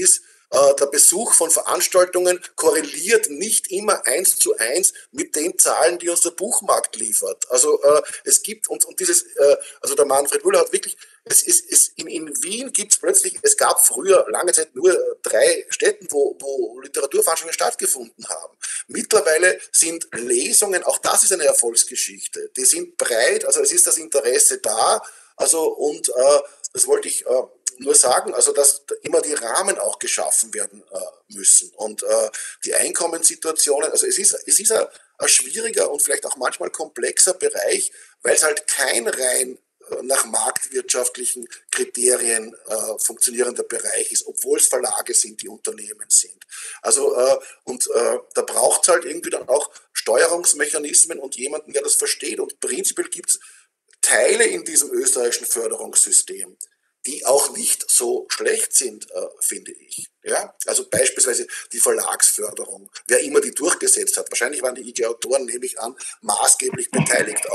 der Besuch von Veranstaltungen korreliert nicht immer 1:1 mit den Zahlen, die uns der Buchmarkt liefert. Also es gibt, und dieses, also der Manfred Müller hat wirklich, in Wien gibt es plötzlich, es gab früher lange Zeit nur 3 Städten, wo Literaturveranstaltungen stattgefunden haben. Mittlerweile sind Lesungen, auch das ist eine Erfolgsgeschichte, die sind breit, also es ist das Interesse da, also und das wollte ich nur sagen, also dass immer die Rahmen auch geschaffen werden müssen und die Einkommenssituationen, also es ist ein schwieriger und vielleicht auch manchmal komplexer Bereich, weil es halt kein rein nach marktwirtschaftlichen Kriterien funktionierender Bereich ist, obwohl es Verlage sind, die Unternehmen sind. Also da braucht es halt irgendwie dann auch Steuerungsmechanismen und jemanden, der das versteht. Und prinzipiell gibt es Teile in diesem österreichischen Förderungssystem, die auch nicht so schlecht sind, finde ich. Ja? Also beispielsweise die Verlagsförderung, wer immer die durchgesetzt hat. Wahrscheinlich waren die IG-Autoren, nehme ich an, maßgeblich beteiligt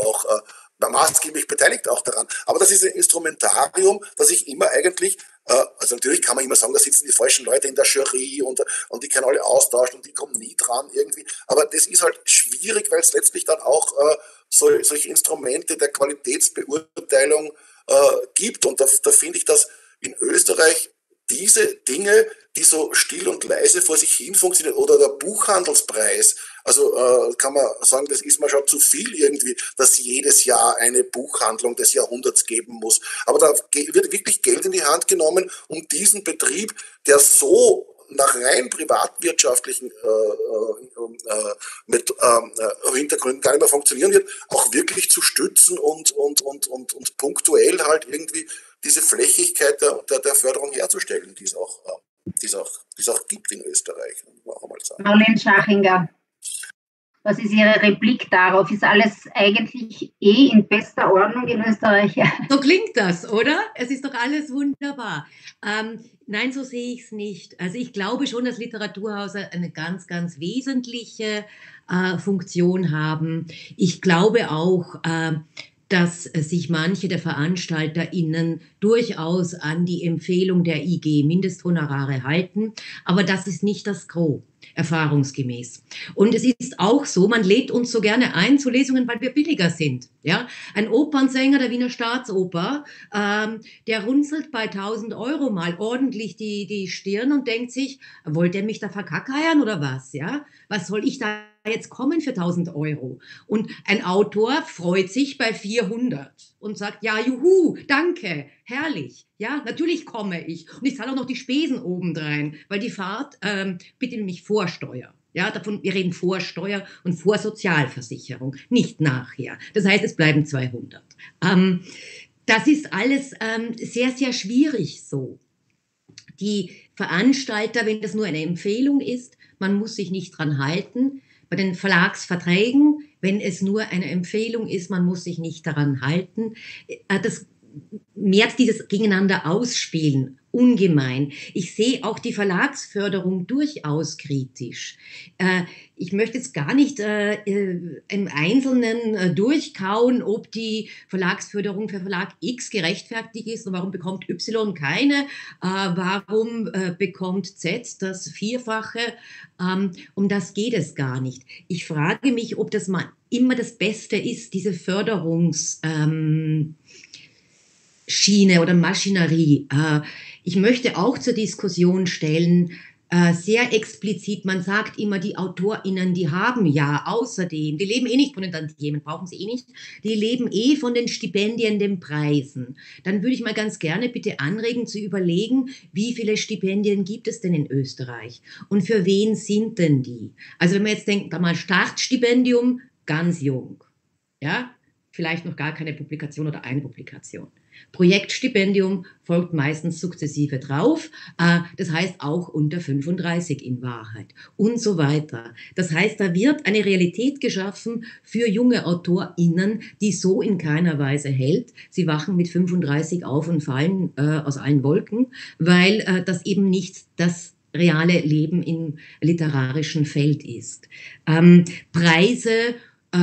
auch daran. Aber das ist ein Instrumentarium, das ich immer eigentlich, also natürlich kann man immer sagen, da sitzen die falschen Leute in der Jury und die können alle austauschen und die kommen nie dran irgendwie. Aber das ist halt schwierig, weil es letztlich dann auch solche Instrumente der Qualitätsbeurteilung gibt. Und da finde ich, dass in Österreich diese Dinge, die so still und leise vor sich hin funktionieren, oder der Buchhandelspreis, also kann man sagen, das ist mir schon zu viel irgendwie, dass jedes Jahr eine Buchhandlung des Jahrhunderts geben muss. Aber da wird wirklich Geld in die Hand genommen, um diesen Betrieb, der so nach rein privatwirtschaftlichen Hintergründen gar nicht mehr funktionieren wird, auch wirklich zu stützen und punktuell halt irgendwie diese Flächigkeit der Förderung herzustellen, die es auch gibt in Österreich. Marlene Schachinger, was ist Ihre Replik darauf? Ist alles eigentlich in bester Ordnung in Österreich? So klingt das, oder? Es ist doch alles wunderbar. Nein, so sehe ich es nicht. Also ich glaube schon, dass Literaturhäuser eine ganz, ganz wesentliche Funktion haben. Ich glaube auch, dass sich manche der VeranstalterInnen durchaus an die Empfehlung der IG Mindesthonorare halten, aber das ist nicht das Gros, erfahrungsgemäß. Und es ist auch so, man lädt uns so gerne ein zu Lesungen, weil wir billiger sind. Ja? Ein Opernsänger der Wiener Staatsoper, der runzelt bei 1.000 € mal ordentlich die Stirn und denkt sich, wollt ihr mich da verkackeiern oder was? Ja? Was soll ich da jetzt kommen für 1.000 €? Und ein Autor freut sich bei 400 und sagt, ja, juhu, danke, herrlich. Ja, natürlich komme ich. Und ich zahle auch noch die Spesen obendrein, weil die Fahrt, bitte nämlich Vorsteuer. Ja, wir reden vor Steuer und vor Sozialversicherung, nicht nachher. Das heißt, es bleiben 200. Das ist alles sehr, sehr schwierig so. Die Veranstalter, wenn das nur eine Empfehlung ist, man muss sich nicht dran halten. Bei den Verlagsverträgen, wenn es nur eine Empfehlung ist, man muss sich nicht daran halten. Das merkt dieses Gegeneinander ausspielen ungemein. Ich sehe auch die Verlagsförderung durchaus kritisch. Ich möchte jetzt gar nicht im Einzelnen durchkauen, ob die Verlagsförderung für Verlag X gerechtfertigt ist und warum bekommt Y keine, warum bekommt Z das Vierfache. Um das geht es gar nicht. Ich frage mich, ob das mal immer das Beste ist, diese Förderungsschiene oder Maschinerie. Ich möchte auch zur Diskussion stellen, sehr explizit, man sagt immer, die AutorInnen, die haben ja außerdem, die leben nicht von den Tantiemen, brauchen sie nicht, die leben von den Stipendien, den Preisen. Dann würde ich mal ganz gerne bitte anregen zu überlegen, wie viele Stipendien gibt es denn in Österreich und für wen sind denn die? Also wenn man jetzt denkt, da mal Startstipendium, ganz jung, ja, vielleicht noch gar keine Publikation oder eine Publikation. Projektstipendium folgt meistens sukzessive drauf, das heißt auch unter 35 in Wahrheit und so weiter. Das heißt, da wird eine Realität geschaffen für junge AutorInnen, die so in keiner Weise hält. Sie wachen mit 35 auf und fallen aus allen Wolken, weil das eben nicht das reale Leben im literarischen Feld ist. Preise,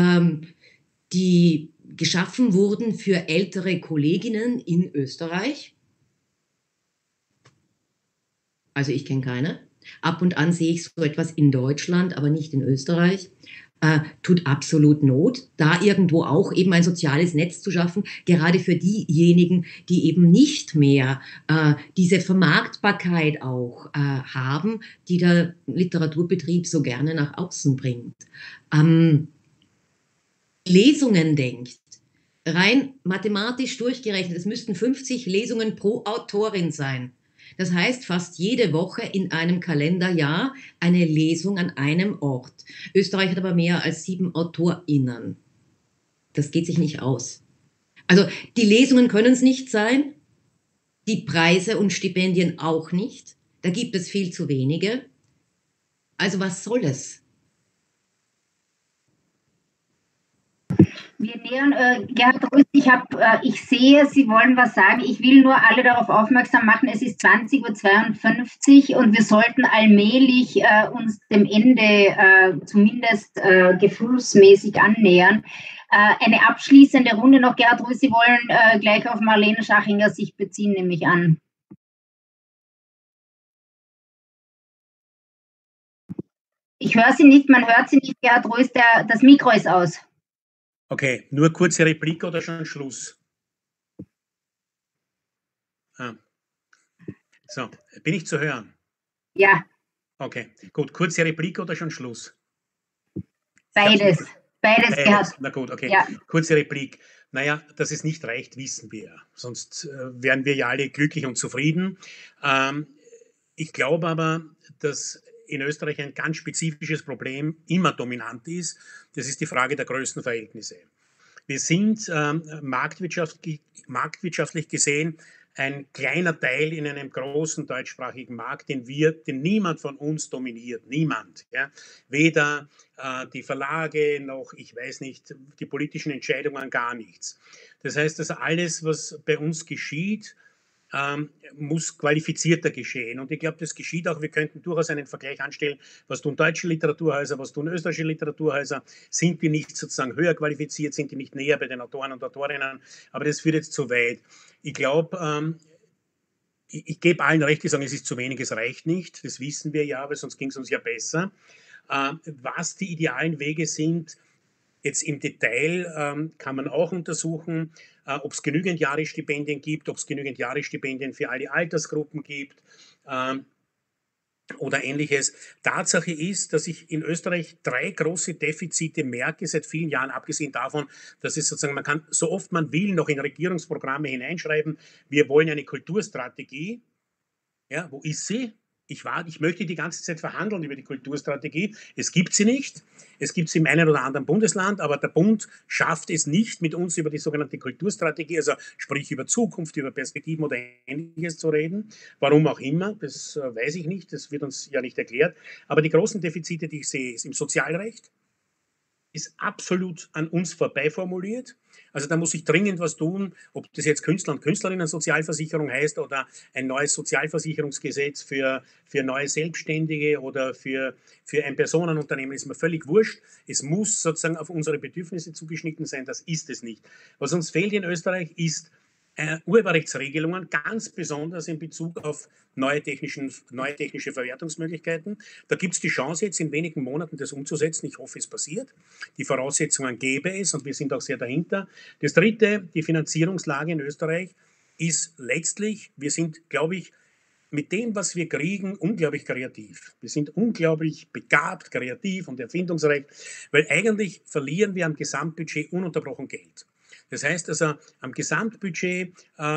die geschaffen wurden für ältere Kolleginnen in Österreich. Also ich kenne keine. Ab und an sehe ich so etwas in Deutschland, aber nicht in Österreich. Tut absolut Not, da irgendwo auch eben ein soziales Netz zu schaffen, gerade für diejenigen, die eben nicht mehr diese Vermarktbarkeit auch haben, die der Literaturbetrieb so gerne nach außen bringt. Lesungen denkt, rein mathematisch durchgerechnet, es müssten 50 Lesungen pro Autorin sein. Das heißt, fast jede Woche in einem Kalenderjahr eine Lesung an einem Ort. Österreich hat aber mehr als 7 AutorInnen. Das geht sich nicht aus. Also die Lesungen können es nicht sein, die Preise und Stipendien auch nicht. Da gibt es viel zu wenige. Also was soll es? Wir nähern, Gerhard Röst, ich sehe, Sie wollen was sagen. Ich will nur alle darauf aufmerksam machen, es ist 20:52 Uhr und wir sollten allmählich uns dem Ende zumindest gefühlsmäßig annähern. Eine abschließende Runde noch, Gerhard Röst, Sie wollen gleich auf Marlene Schachinger sich beziehen, nehme ich an. Ich höre Sie nicht, man hört Sie nicht, Gerhard Röst, das Mikro ist aus. Okay, nur kurze Replik oder schon Schluss? So, bin ich zu hören? Ja. Okay, gut, kurze Replik oder schon Schluss? Beides, Gerhard. Na gut, okay, ja. Kurze Replik. Naja, dass es nicht reicht, wissen wir. Sonst wären wir ja alle glücklich und zufrieden. Ich glaube aber, dass in Österreich ein ganz spezifisches Problem immer dominant ist. Das ist die Frage der Größenverhältnisse. Wir sind marktwirtschaftlich gesehen ein kleiner Teil in einem großen deutschsprachigen Markt, den niemand von uns dominiert. Niemand. Ja? Weder die Verlage noch, ich weiß nicht, die politischen Entscheidungen, gar nichts. Das heißt, dass alles, was bei uns geschieht, muss qualifizierter geschehen. Und ich glaube, das geschieht auch. Wir könnten durchaus einen Vergleich anstellen, was tun deutsche Literaturhäuser, was tun österreichische Literaturhäuser. Sind die nicht sozusagen höher qualifiziert, sind die nicht näher bei den Autoren und Autorinnen? Aber das führt jetzt zu weit. Ich glaube, ich gebe allen recht, die sagen, es ist zu wenig, es reicht nicht. Das wissen wir ja, weil sonst ging es uns ja besser. Was die idealen Wege sind, jetzt im Detail kann man auch untersuchen, ob es genügend Jahresstipendien gibt, ob es genügend Jahresstipendien für alle Altersgruppen gibt oder Ähnliches. Tatsache ist, dass ich in Österreich 3 große Defizite merke, seit vielen Jahren, abgesehen davon, dass es sozusagen, man kann so oft man will noch in Regierungsprogramme hineinschreiben, wir wollen eine Kulturstrategie. Ja, wo ist sie? Ich möchte die ganze Zeit verhandeln über die Kulturstrategie. Es gibt sie nicht. Es gibt sie im einen oder anderen Bundesland, aber der Bund schafft es nicht, mit uns über die sogenannte Kulturstrategie, also sprich über Zukunft, über Perspektiven oder Ähnliches zu reden. Warum auch immer, das weiß ich nicht, das wird uns ja nicht erklärt. Aber die großen Defizite, die ich sehe, ist im Sozialrecht, ist absolut an uns vorbei formuliert. Also da muss ich dringend was tun, ob das jetzt Künstler und Künstlerinnen Sozialversicherung heißt oder ein neues Sozialversicherungsgesetz für neue Selbstständige oder für ein Personenunternehmen, ist mir völlig wurscht. Es muss sozusagen auf unsere Bedürfnisse zugeschnitten sein, das ist es nicht. Was uns fehlt in Österreich ist Urheberrechtsregelungen, ganz besonders in Bezug auf neue technische Verwertungsmöglichkeiten. Da gibt es die Chance, jetzt in wenigen Monaten das umzusetzen. Ich hoffe, es passiert. Die Voraussetzungen gäbe es und wir sind auch sehr dahinter. Das Dritte, die Finanzierungslage in Österreich ist letztlich, wir sind, glaube ich, mit dem, was wir kriegen, unglaublich kreativ. Wir sind unglaublich begabt, kreativ und erfindungsreich, weil eigentlich verlieren wir am Gesamtbudget ununterbrochen Geld. Das heißt also, am Gesamtbudget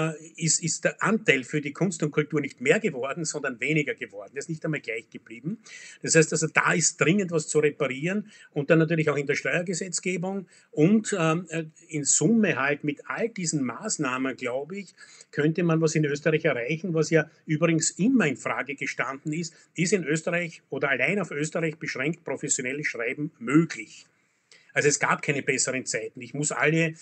ist der Anteil für die Kunst und Kultur nicht mehr geworden, sondern weniger geworden. Das ist nicht einmal gleich geblieben. Das heißt also, da ist dringend was zu reparieren und dann natürlich auch in der Steuergesetzgebung und in Summe halt mit all diesen Maßnahmen, glaube ich, könnte man was in Österreich erreichen, was ja übrigens immer in Frage gestanden ist in Österreich oder allein auf Österreich beschränkt professionelles Schreiben möglich. Also es gab keine besseren Zeiten. Ich muss alle,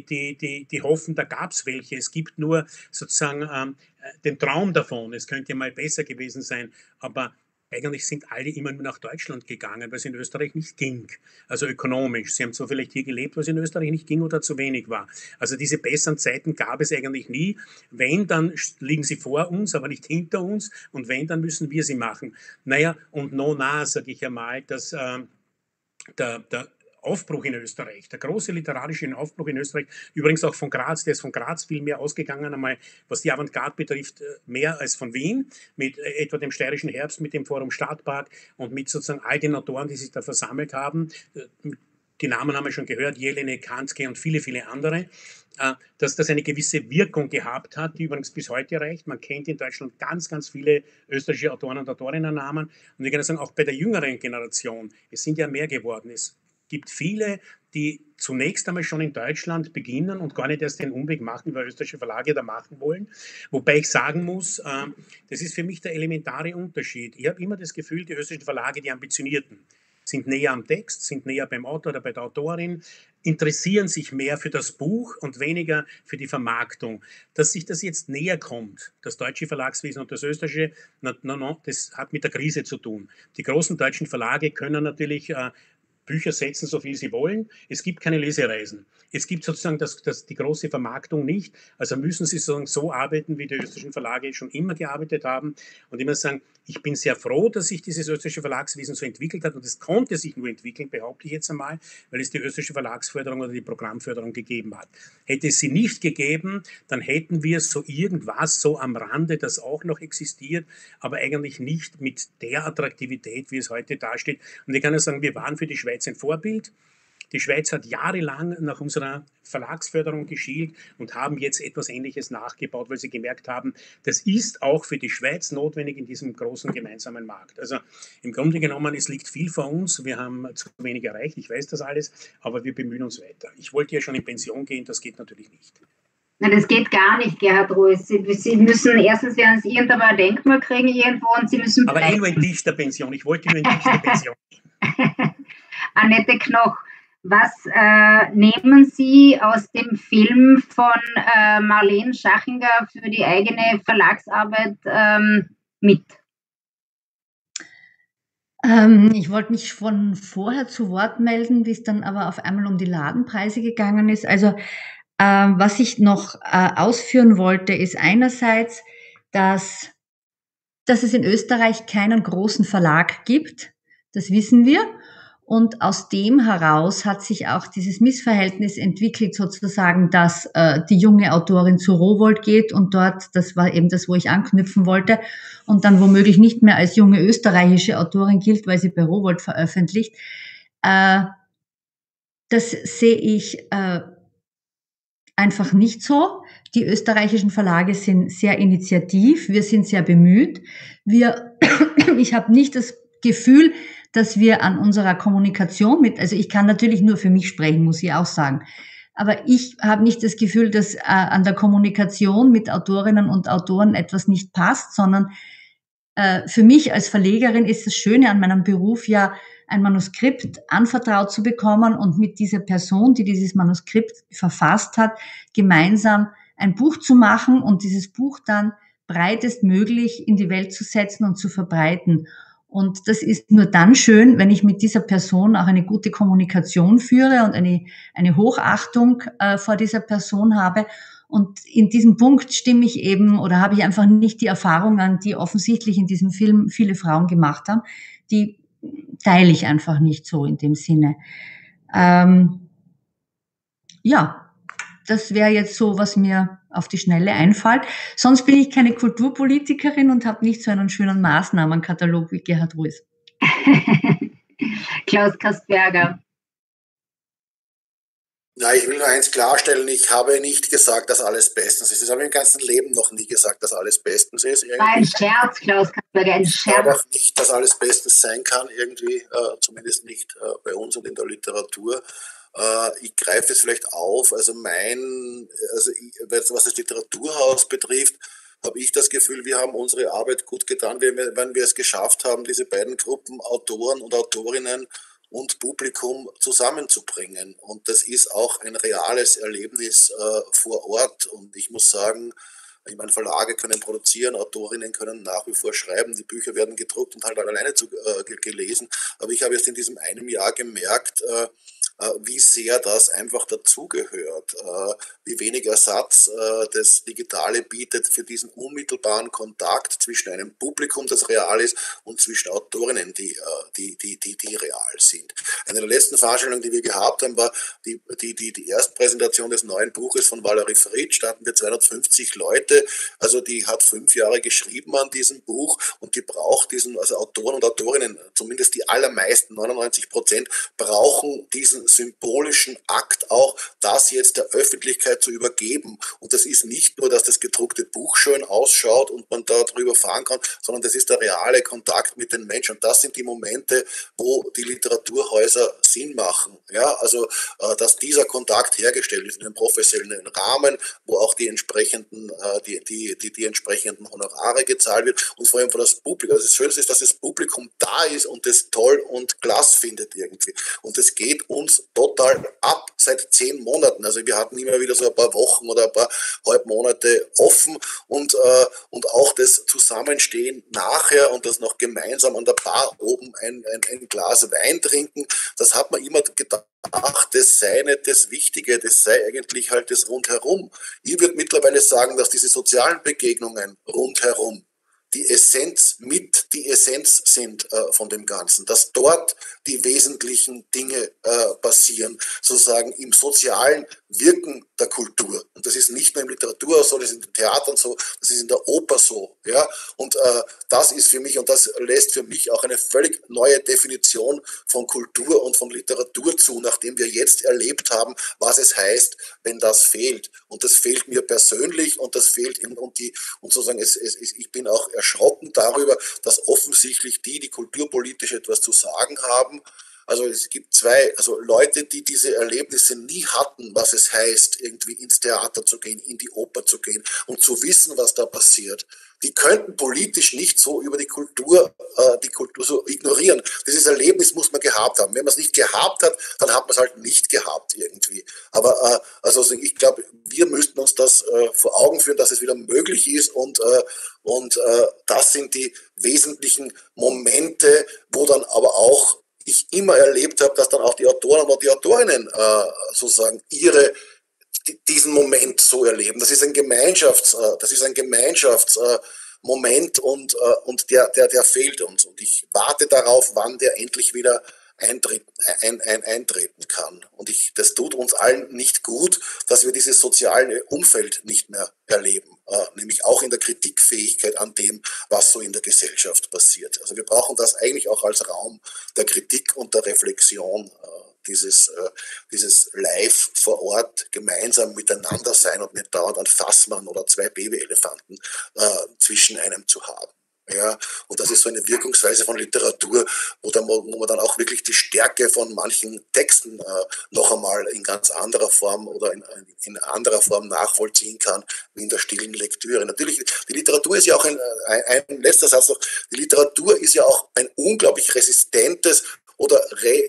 die hoffen, da gab es welche. Es gibt nur sozusagen den Traum davon. Es könnte mal besser gewesen sein. Aber eigentlich sind alle immer nur nach Deutschland gegangen, weil es in Österreich nicht ging. Also ökonomisch. Sie haben zwar vielleicht hier gelebt, was in Österreich nicht ging oder zu wenig war. Also diese besseren Zeiten gab es eigentlich nie. Wenn, dann liegen sie vor uns, aber nicht hinter uns. Und wenn, dann müssen wir sie machen. Naja, und sage ich einmal, dass der Aufbruch in Österreich, der große literarische Aufbruch in Österreich, übrigens auch von Graz, der ist von Graz viel mehr ausgegangen, einmal, was die Avantgarde betrifft, mehr als von Wien, mit etwa dem Steirischen Herbst, mit dem Forum Stadtpark und mit sozusagen all den Autoren, die sich da versammelt haben. Die Namen haben wir schon gehört, Jelinek, Kanzke und viele, viele andere, dass das eine gewisse Wirkung gehabt hat, die übrigens bis heute reicht. Man kennt in Deutschland ganz, ganz viele österreichische Autoren und Autorinnen-Namen. Und ich kann sagen, auch bei der jüngeren Generation, es sind ja mehr geworden. Es gibt viele, die zunächst einmal schon in Deutschland beginnen und gar nicht erst den Umweg machen über österreichische Verlage da machen wollen. Wobei ich sagen muss, das ist für mich der elementare Unterschied. Ich habe immer das Gefühl, die österreichischen Verlage, die Ambitionierten, sind näher am Text, sind näher beim Autor oder bei der Autorin, interessieren sich mehr für das Buch und weniger für die Vermarktung. Dass sich das jetzt näher kommt, das deutsche Verlagswesen und das österreichische, das hat mit der Krise zu tun. Die großen deutschen Verlage können natürlich Bücher setzen, so viel sie wollen. Es gibt keine Lesereisen. Es gibt sozusagen die große Vermarktung nicht. Also müssen sie sozusagen so arbeiten, wie die österreichischen Verlage schon immer gearbeitet haben. Und ich muss sagen, ich bin sehr froh, dass sich dieses österreichische Verlagswesen so entwickelt hat. Und es konnte sich nur entwickeln, behaupte ich jetzt einmal, weil es die österreichische Verlagsförderung oder die Programmförderung gegeben hat. Hätte es sie nicht gegeben, dann hätten wir so irgendwas so am Rande, das auch noch existiert, aber eigentlich nicht mit der Attraktivität, wie es heute dasteht. Und ich kann ja sagen, wir waren für die Schweiz ein Vorbild. Die Schweiz hat jahrelang nach unserer Verlagsförderung geschielt und haben jetzt etwas Ähnliches nachgebaut, weil sie gemerkt haben, das ist auch für die Schweiz notwendig in diesem großen gemeinsamen Markt. Also im Grunde genommen, es liegt viel vor uns. Wir haben zu wenig erreicht, ich weiß das alles, aber wir bemühen uns weiter. Ich wollte ja schon in Pension gehen, das geht natürlich nicht. Nein, das geht gar nicht, Gerhard Ruiz. Sie müssen, erstens werden Sie irgendwann ein Denkmal kriegen irgendwo und Sie müssen... Aber nur in Dichterpension, ich wollte nur in Dichterpension. Annette Knoch, was nehmen Sie aus dem Film von Marlene Schachinger für die eigene Verlagsarbeit mit? Ich wollte mich von vorher zu Wort melden, wie es dann aber auf einmal um die Ladenpreise gegangen ist. Also was ich noch ausführen wollte, ist einerseits, dass es in Österreich keinen großen Verlag gibt. Das wissen wir. Und aus dem heraus hat sich auch dieses Missverhältnis entwickelt, sozusagen, dass die junge Autorin zu Rowohlt geht und dort, das war eben das, wo ich anknüpfen wollte, und dann womöglich nicht mehr als junge österreichische Autorin gilt, weil sie bei Rowohlt veröffentlicht. Das sehe ich einfach nicht so. Die österreichischen Verlage sind sehr initiativ, wir sind sehr bemüht. Ich habe nicht das Gefühl, dass wir an unserer Kommunikation also ich kann natürlich nur für mich sprechen, muss ich auch sagen, aber ich habe nicht das Gefühl, dass an der Kommunikation mit Autorinnen und Autoren etwas nicht passt, sondern für mich als Verlegerin ist das Schöne an meinem Beruf ja, ein Manuskript anvertraut zu bekommen und mit dieser Person, die dieses Manuskript verfasst hat, gemeinsam ein Buch zu machen und dieses Buch dann breitestmöglich in die Welt zu setzen und zu verbreiten. Und das ist nur dann schön, wenn ich mit dieser Person auch eine gute Kommunikation führe und eine Hochachtung vor dieser Person habe. Und in diesem Punkt stimme ich eben oder habe ich einfach nicht die Erfahrungen, die offensichtlich in diesem Film viele Frauen gemacht haben, die teile ich einfach nicht so in dem Sinne. Ja, das wäre jetzt so, was mir auf die Schnelle einfällt. Sonst bin ich keine Kulturpolitikerin und habe nicht so einen schönen Maßnahmenkatalog wie Gerhard Ruiz. Klaus Kastberger. Ja, ich will nur eins klarstellen, ich habe nicht gesagt, dass alles bestens ist. Das habe ich im ganzen Leben noch nie gesagt, dass alles bestens ist. War ein Scherz, Klaus Kastberger, ein Scherz. Ich glaube auch nicht, dass alles bestens sein kann, irgendwie, zumindest nicht bei uns und in der Literatur. Ich greife das vielleicht auf. Was das Literaturhaus betrifft, habe ich das Gefühl, wir haben unsere Arbeit gut getan, wenn wir es geschafft haben, diese beiden Gruppen Autoren und Autorinnen und Publikum zusammenzubringen. Und das ist auch ein reales Erlebnis vor Ort. Und ich muss sagen, Ich meine, Verlage können produzieren, Autorinnen können nach wie vor schreiben, die Bücher werden gedruckt und halt alleine gelesen. Aber ich habe jetzt in diesem einem Jahr gemerkt, wie sehr das einfach dazugehört, wie wenig Ersatz das Digitale bietet für diesen unmittelbaren Kontakt zwischen einem Publikum, das real ist, und zwischen Autorinnen, die real sind. Eine der letzten Veranstaltungen, die wir gehabt haben, war die Erstpräsentation des neuen Buches von Valerie Fritsch. Da hatten wir 250 Leute, also die hat 5 Jahre geschrieben an diesem Buch und die braucht also Autoren und Autorinnen, zumindest die allermeisten, 99%, brauchen diesen symbolischen Akt auch, das jetzt der Öffentlichkeit zu übergeben. Und das ist nicht nur, dass das gedruckte Buch schön ausschaut und man da drüber fahren kann, sondern das ist der reale Kontakt mit den Menschen. Und das sind die Momente, wo die Literaturhäuser Sinn machen. Ja, also, dass dieser Kontakt hergestellt ist in einem professionellen Rahmen, wo auch die entsprechenden Honorare gezahlt wird und vor allem von das Publikum. Also das Schönste ist, dass das Publikum da ist und das toll und klasse findet irgendwie. Und es geht uns total ab seit 10 Monaten. Also wir hatten immer wieder so ein paar Wochen oder ein paar Halbmonate offen und auch das Zusammenstehen nachher und das noch gemeinsam an der Bar oben ein Glas Wein trinken, das hat man immer gedacht, das sei nicht das Wichtige, das sei eigentlich halt das Rundherum. Ich würde mittlerweile sagen, dass diese sozialen Begegnungen rundherum die Essenz sind von dem Ganzen, dass dort die wesentlichen Dinge passieren, sozusagen im sozialen Wirken der Kultur. Und das ist nicht nur im Literaturhaus so, das ist in den Theatern so, das ist in der Oper so. Ja? Und das ist für mich, und das lässt für mich auch eine völlig neue Definition von Kultur und von Literatur zu, nachdem wir jetzt erlebt haben, was es heißt, wenn das fehlt. Und das fehlt mir persönlich und das fehlt und sozusagen ich bin auch erschrocken darüber, dass offensichtlich die kulturpolitisch etwas zu sagen haben. Also es gibt Leute, die diese Erlebnisse nie hatten, was es heißt, irgendwie ins Theater zu gehen, in die Oper zu gehen und zu wissen, was da passiert. Die könnten politisch nicht so über die Kultur so ignorieren. Dieses Erlebnis muss man gehabt haben. Wenn man es nicht gehabt hat, dann hat man es halt nicht gehabt irgendwie. Aber also ich glaube, wir müssten uns das vor Augen führen, dass es wieder möglich ist und das sind die wesentlichen Momente, wo dann aber auch ich immer erlebt habe, dass dann auch die Autoren und die Autorinnen sozusagen diesen Moment so erleben. Das ist ein Gemeinschaftsmoment und der fehlt uns. Und ich warte darauf, wann der endlich wieder eintreten kann. Und das tut uns allen nicht gut, dass wir dieses soziale Umfeld nicht mehr erleben, nämlich auch in der Kritikfähigkeit an dem, was so in der Gesellschaft passiert. Also wir brauchen das eigentlich auch als Raum der Kritik und der Reflexion, dieses Live vor Ort gemeinsam miteinander sein und nicht dauernd ein Fassmann oder 2 Babyelefanten zwischen einem zu haben. Ja, und das ist so eine Wirkungsweise von Literatur, wo man dann auch wirklich die Stärke von manchen Texten noch einmal in ganz anderer Form oder in anderer Form nachvollziehen kann, wie in der stillen Lektüre. Natürlich, die Literatur ist ja auch ein letzter Satz noch, die Literatur ist ja auch ein unglaublich resistentes oder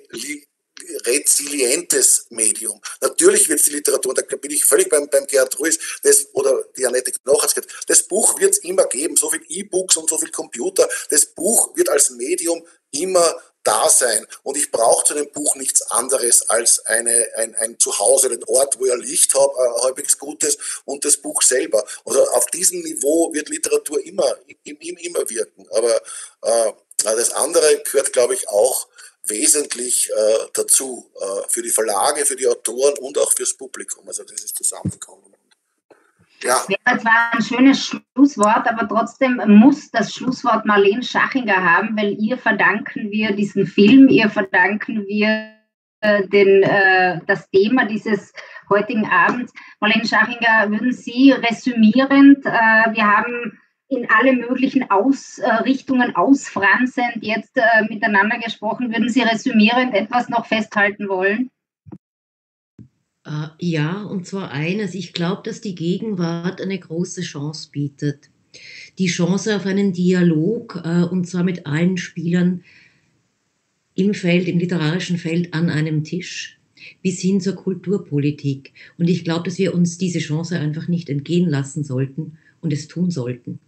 rezilientes Medium. Natürlich wird es die Literatur, da bin ich völlig beim Gerhard Ruiz, oder die Annette Knoch hat es gesagt, das Buch wird es immer geben, so viel E-Books und so viel Computer, das Buch wird als Medium immer da sein und ich brauche zu dem Buch nichts anderes als ein Zuhause, den Ort, wo ich Licht habe, halbwegs Gutes und das Buch selber. Also auf diesem Niveau wird Literatur immer wirken, aber das andere gehört, glaube ich, auch wesentlich dazu, für die Verlage, für die Autoren und auch fürs Publikum. Also das ist zusammengekommen. Ja. Das war ein schönes Schlusswort, aber trotzdem muss das Schlusswort Marlene Schachinger haben, weil ihr verdanken wir diesen Film, ihr verdanken wir das Thema dieses heutigen Abends. Marlene Schachinger, würden Sie resümierend, wir haben in alle möglichen Richtungen ausfranzend jetzt miteinander gesprochen. Würden Sie resümierend etwas noch festhalten wollen? Ja, und zwar eines. Ich glaube, dass die Gegenwart eine große Chance bietet. Die Chance auf einen Dialog, und zwar mit allen Spielern im literarischen Feld an einem Tisch, bis hin zur Kulturpolitik. Und ich glaube, dass wir uns diese Chance einfach nicht entgehen lassen sollten und es tun sollten.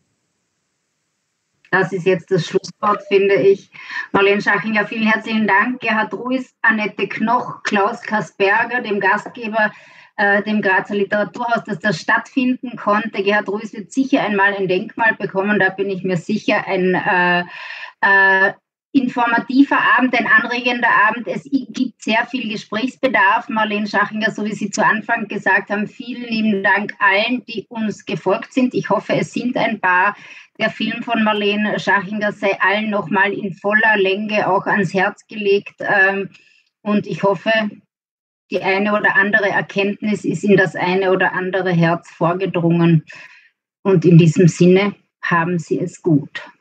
Das ist jetzt das Schlusswort, finde ich. Marlene Schachinger, vielen herzlichen Dank. Gerhard Ruiz, Annette Knoch, Klaus Kasperger, dem Gastgeber, dem Grazer Literaturhaus, dass das stattfinden konnte. Gerhard Ruiz wird sicher einmal ein Denkmal bekommen, da bin ich mir sicher. Ein informativer Abend, ein anregender Abend. Es gibt sehr viel Gesprächsbedarf. Marlene Schachinger, so wie Sie zu Anfang gesagt haben, vielen lieben Dank allen, die uns gefolgt sind. Ich hoffe, es sind ein paar. Der Film von Marlene Schachinger sei allen nochmal in voller Länge auch ans Herz gelegt. Und ich hoffe, die eine oder andere Erkenntnis ist in das eine oder andere Herz vorgedrungen. Und in diesem Sinne, haben Sie es gut.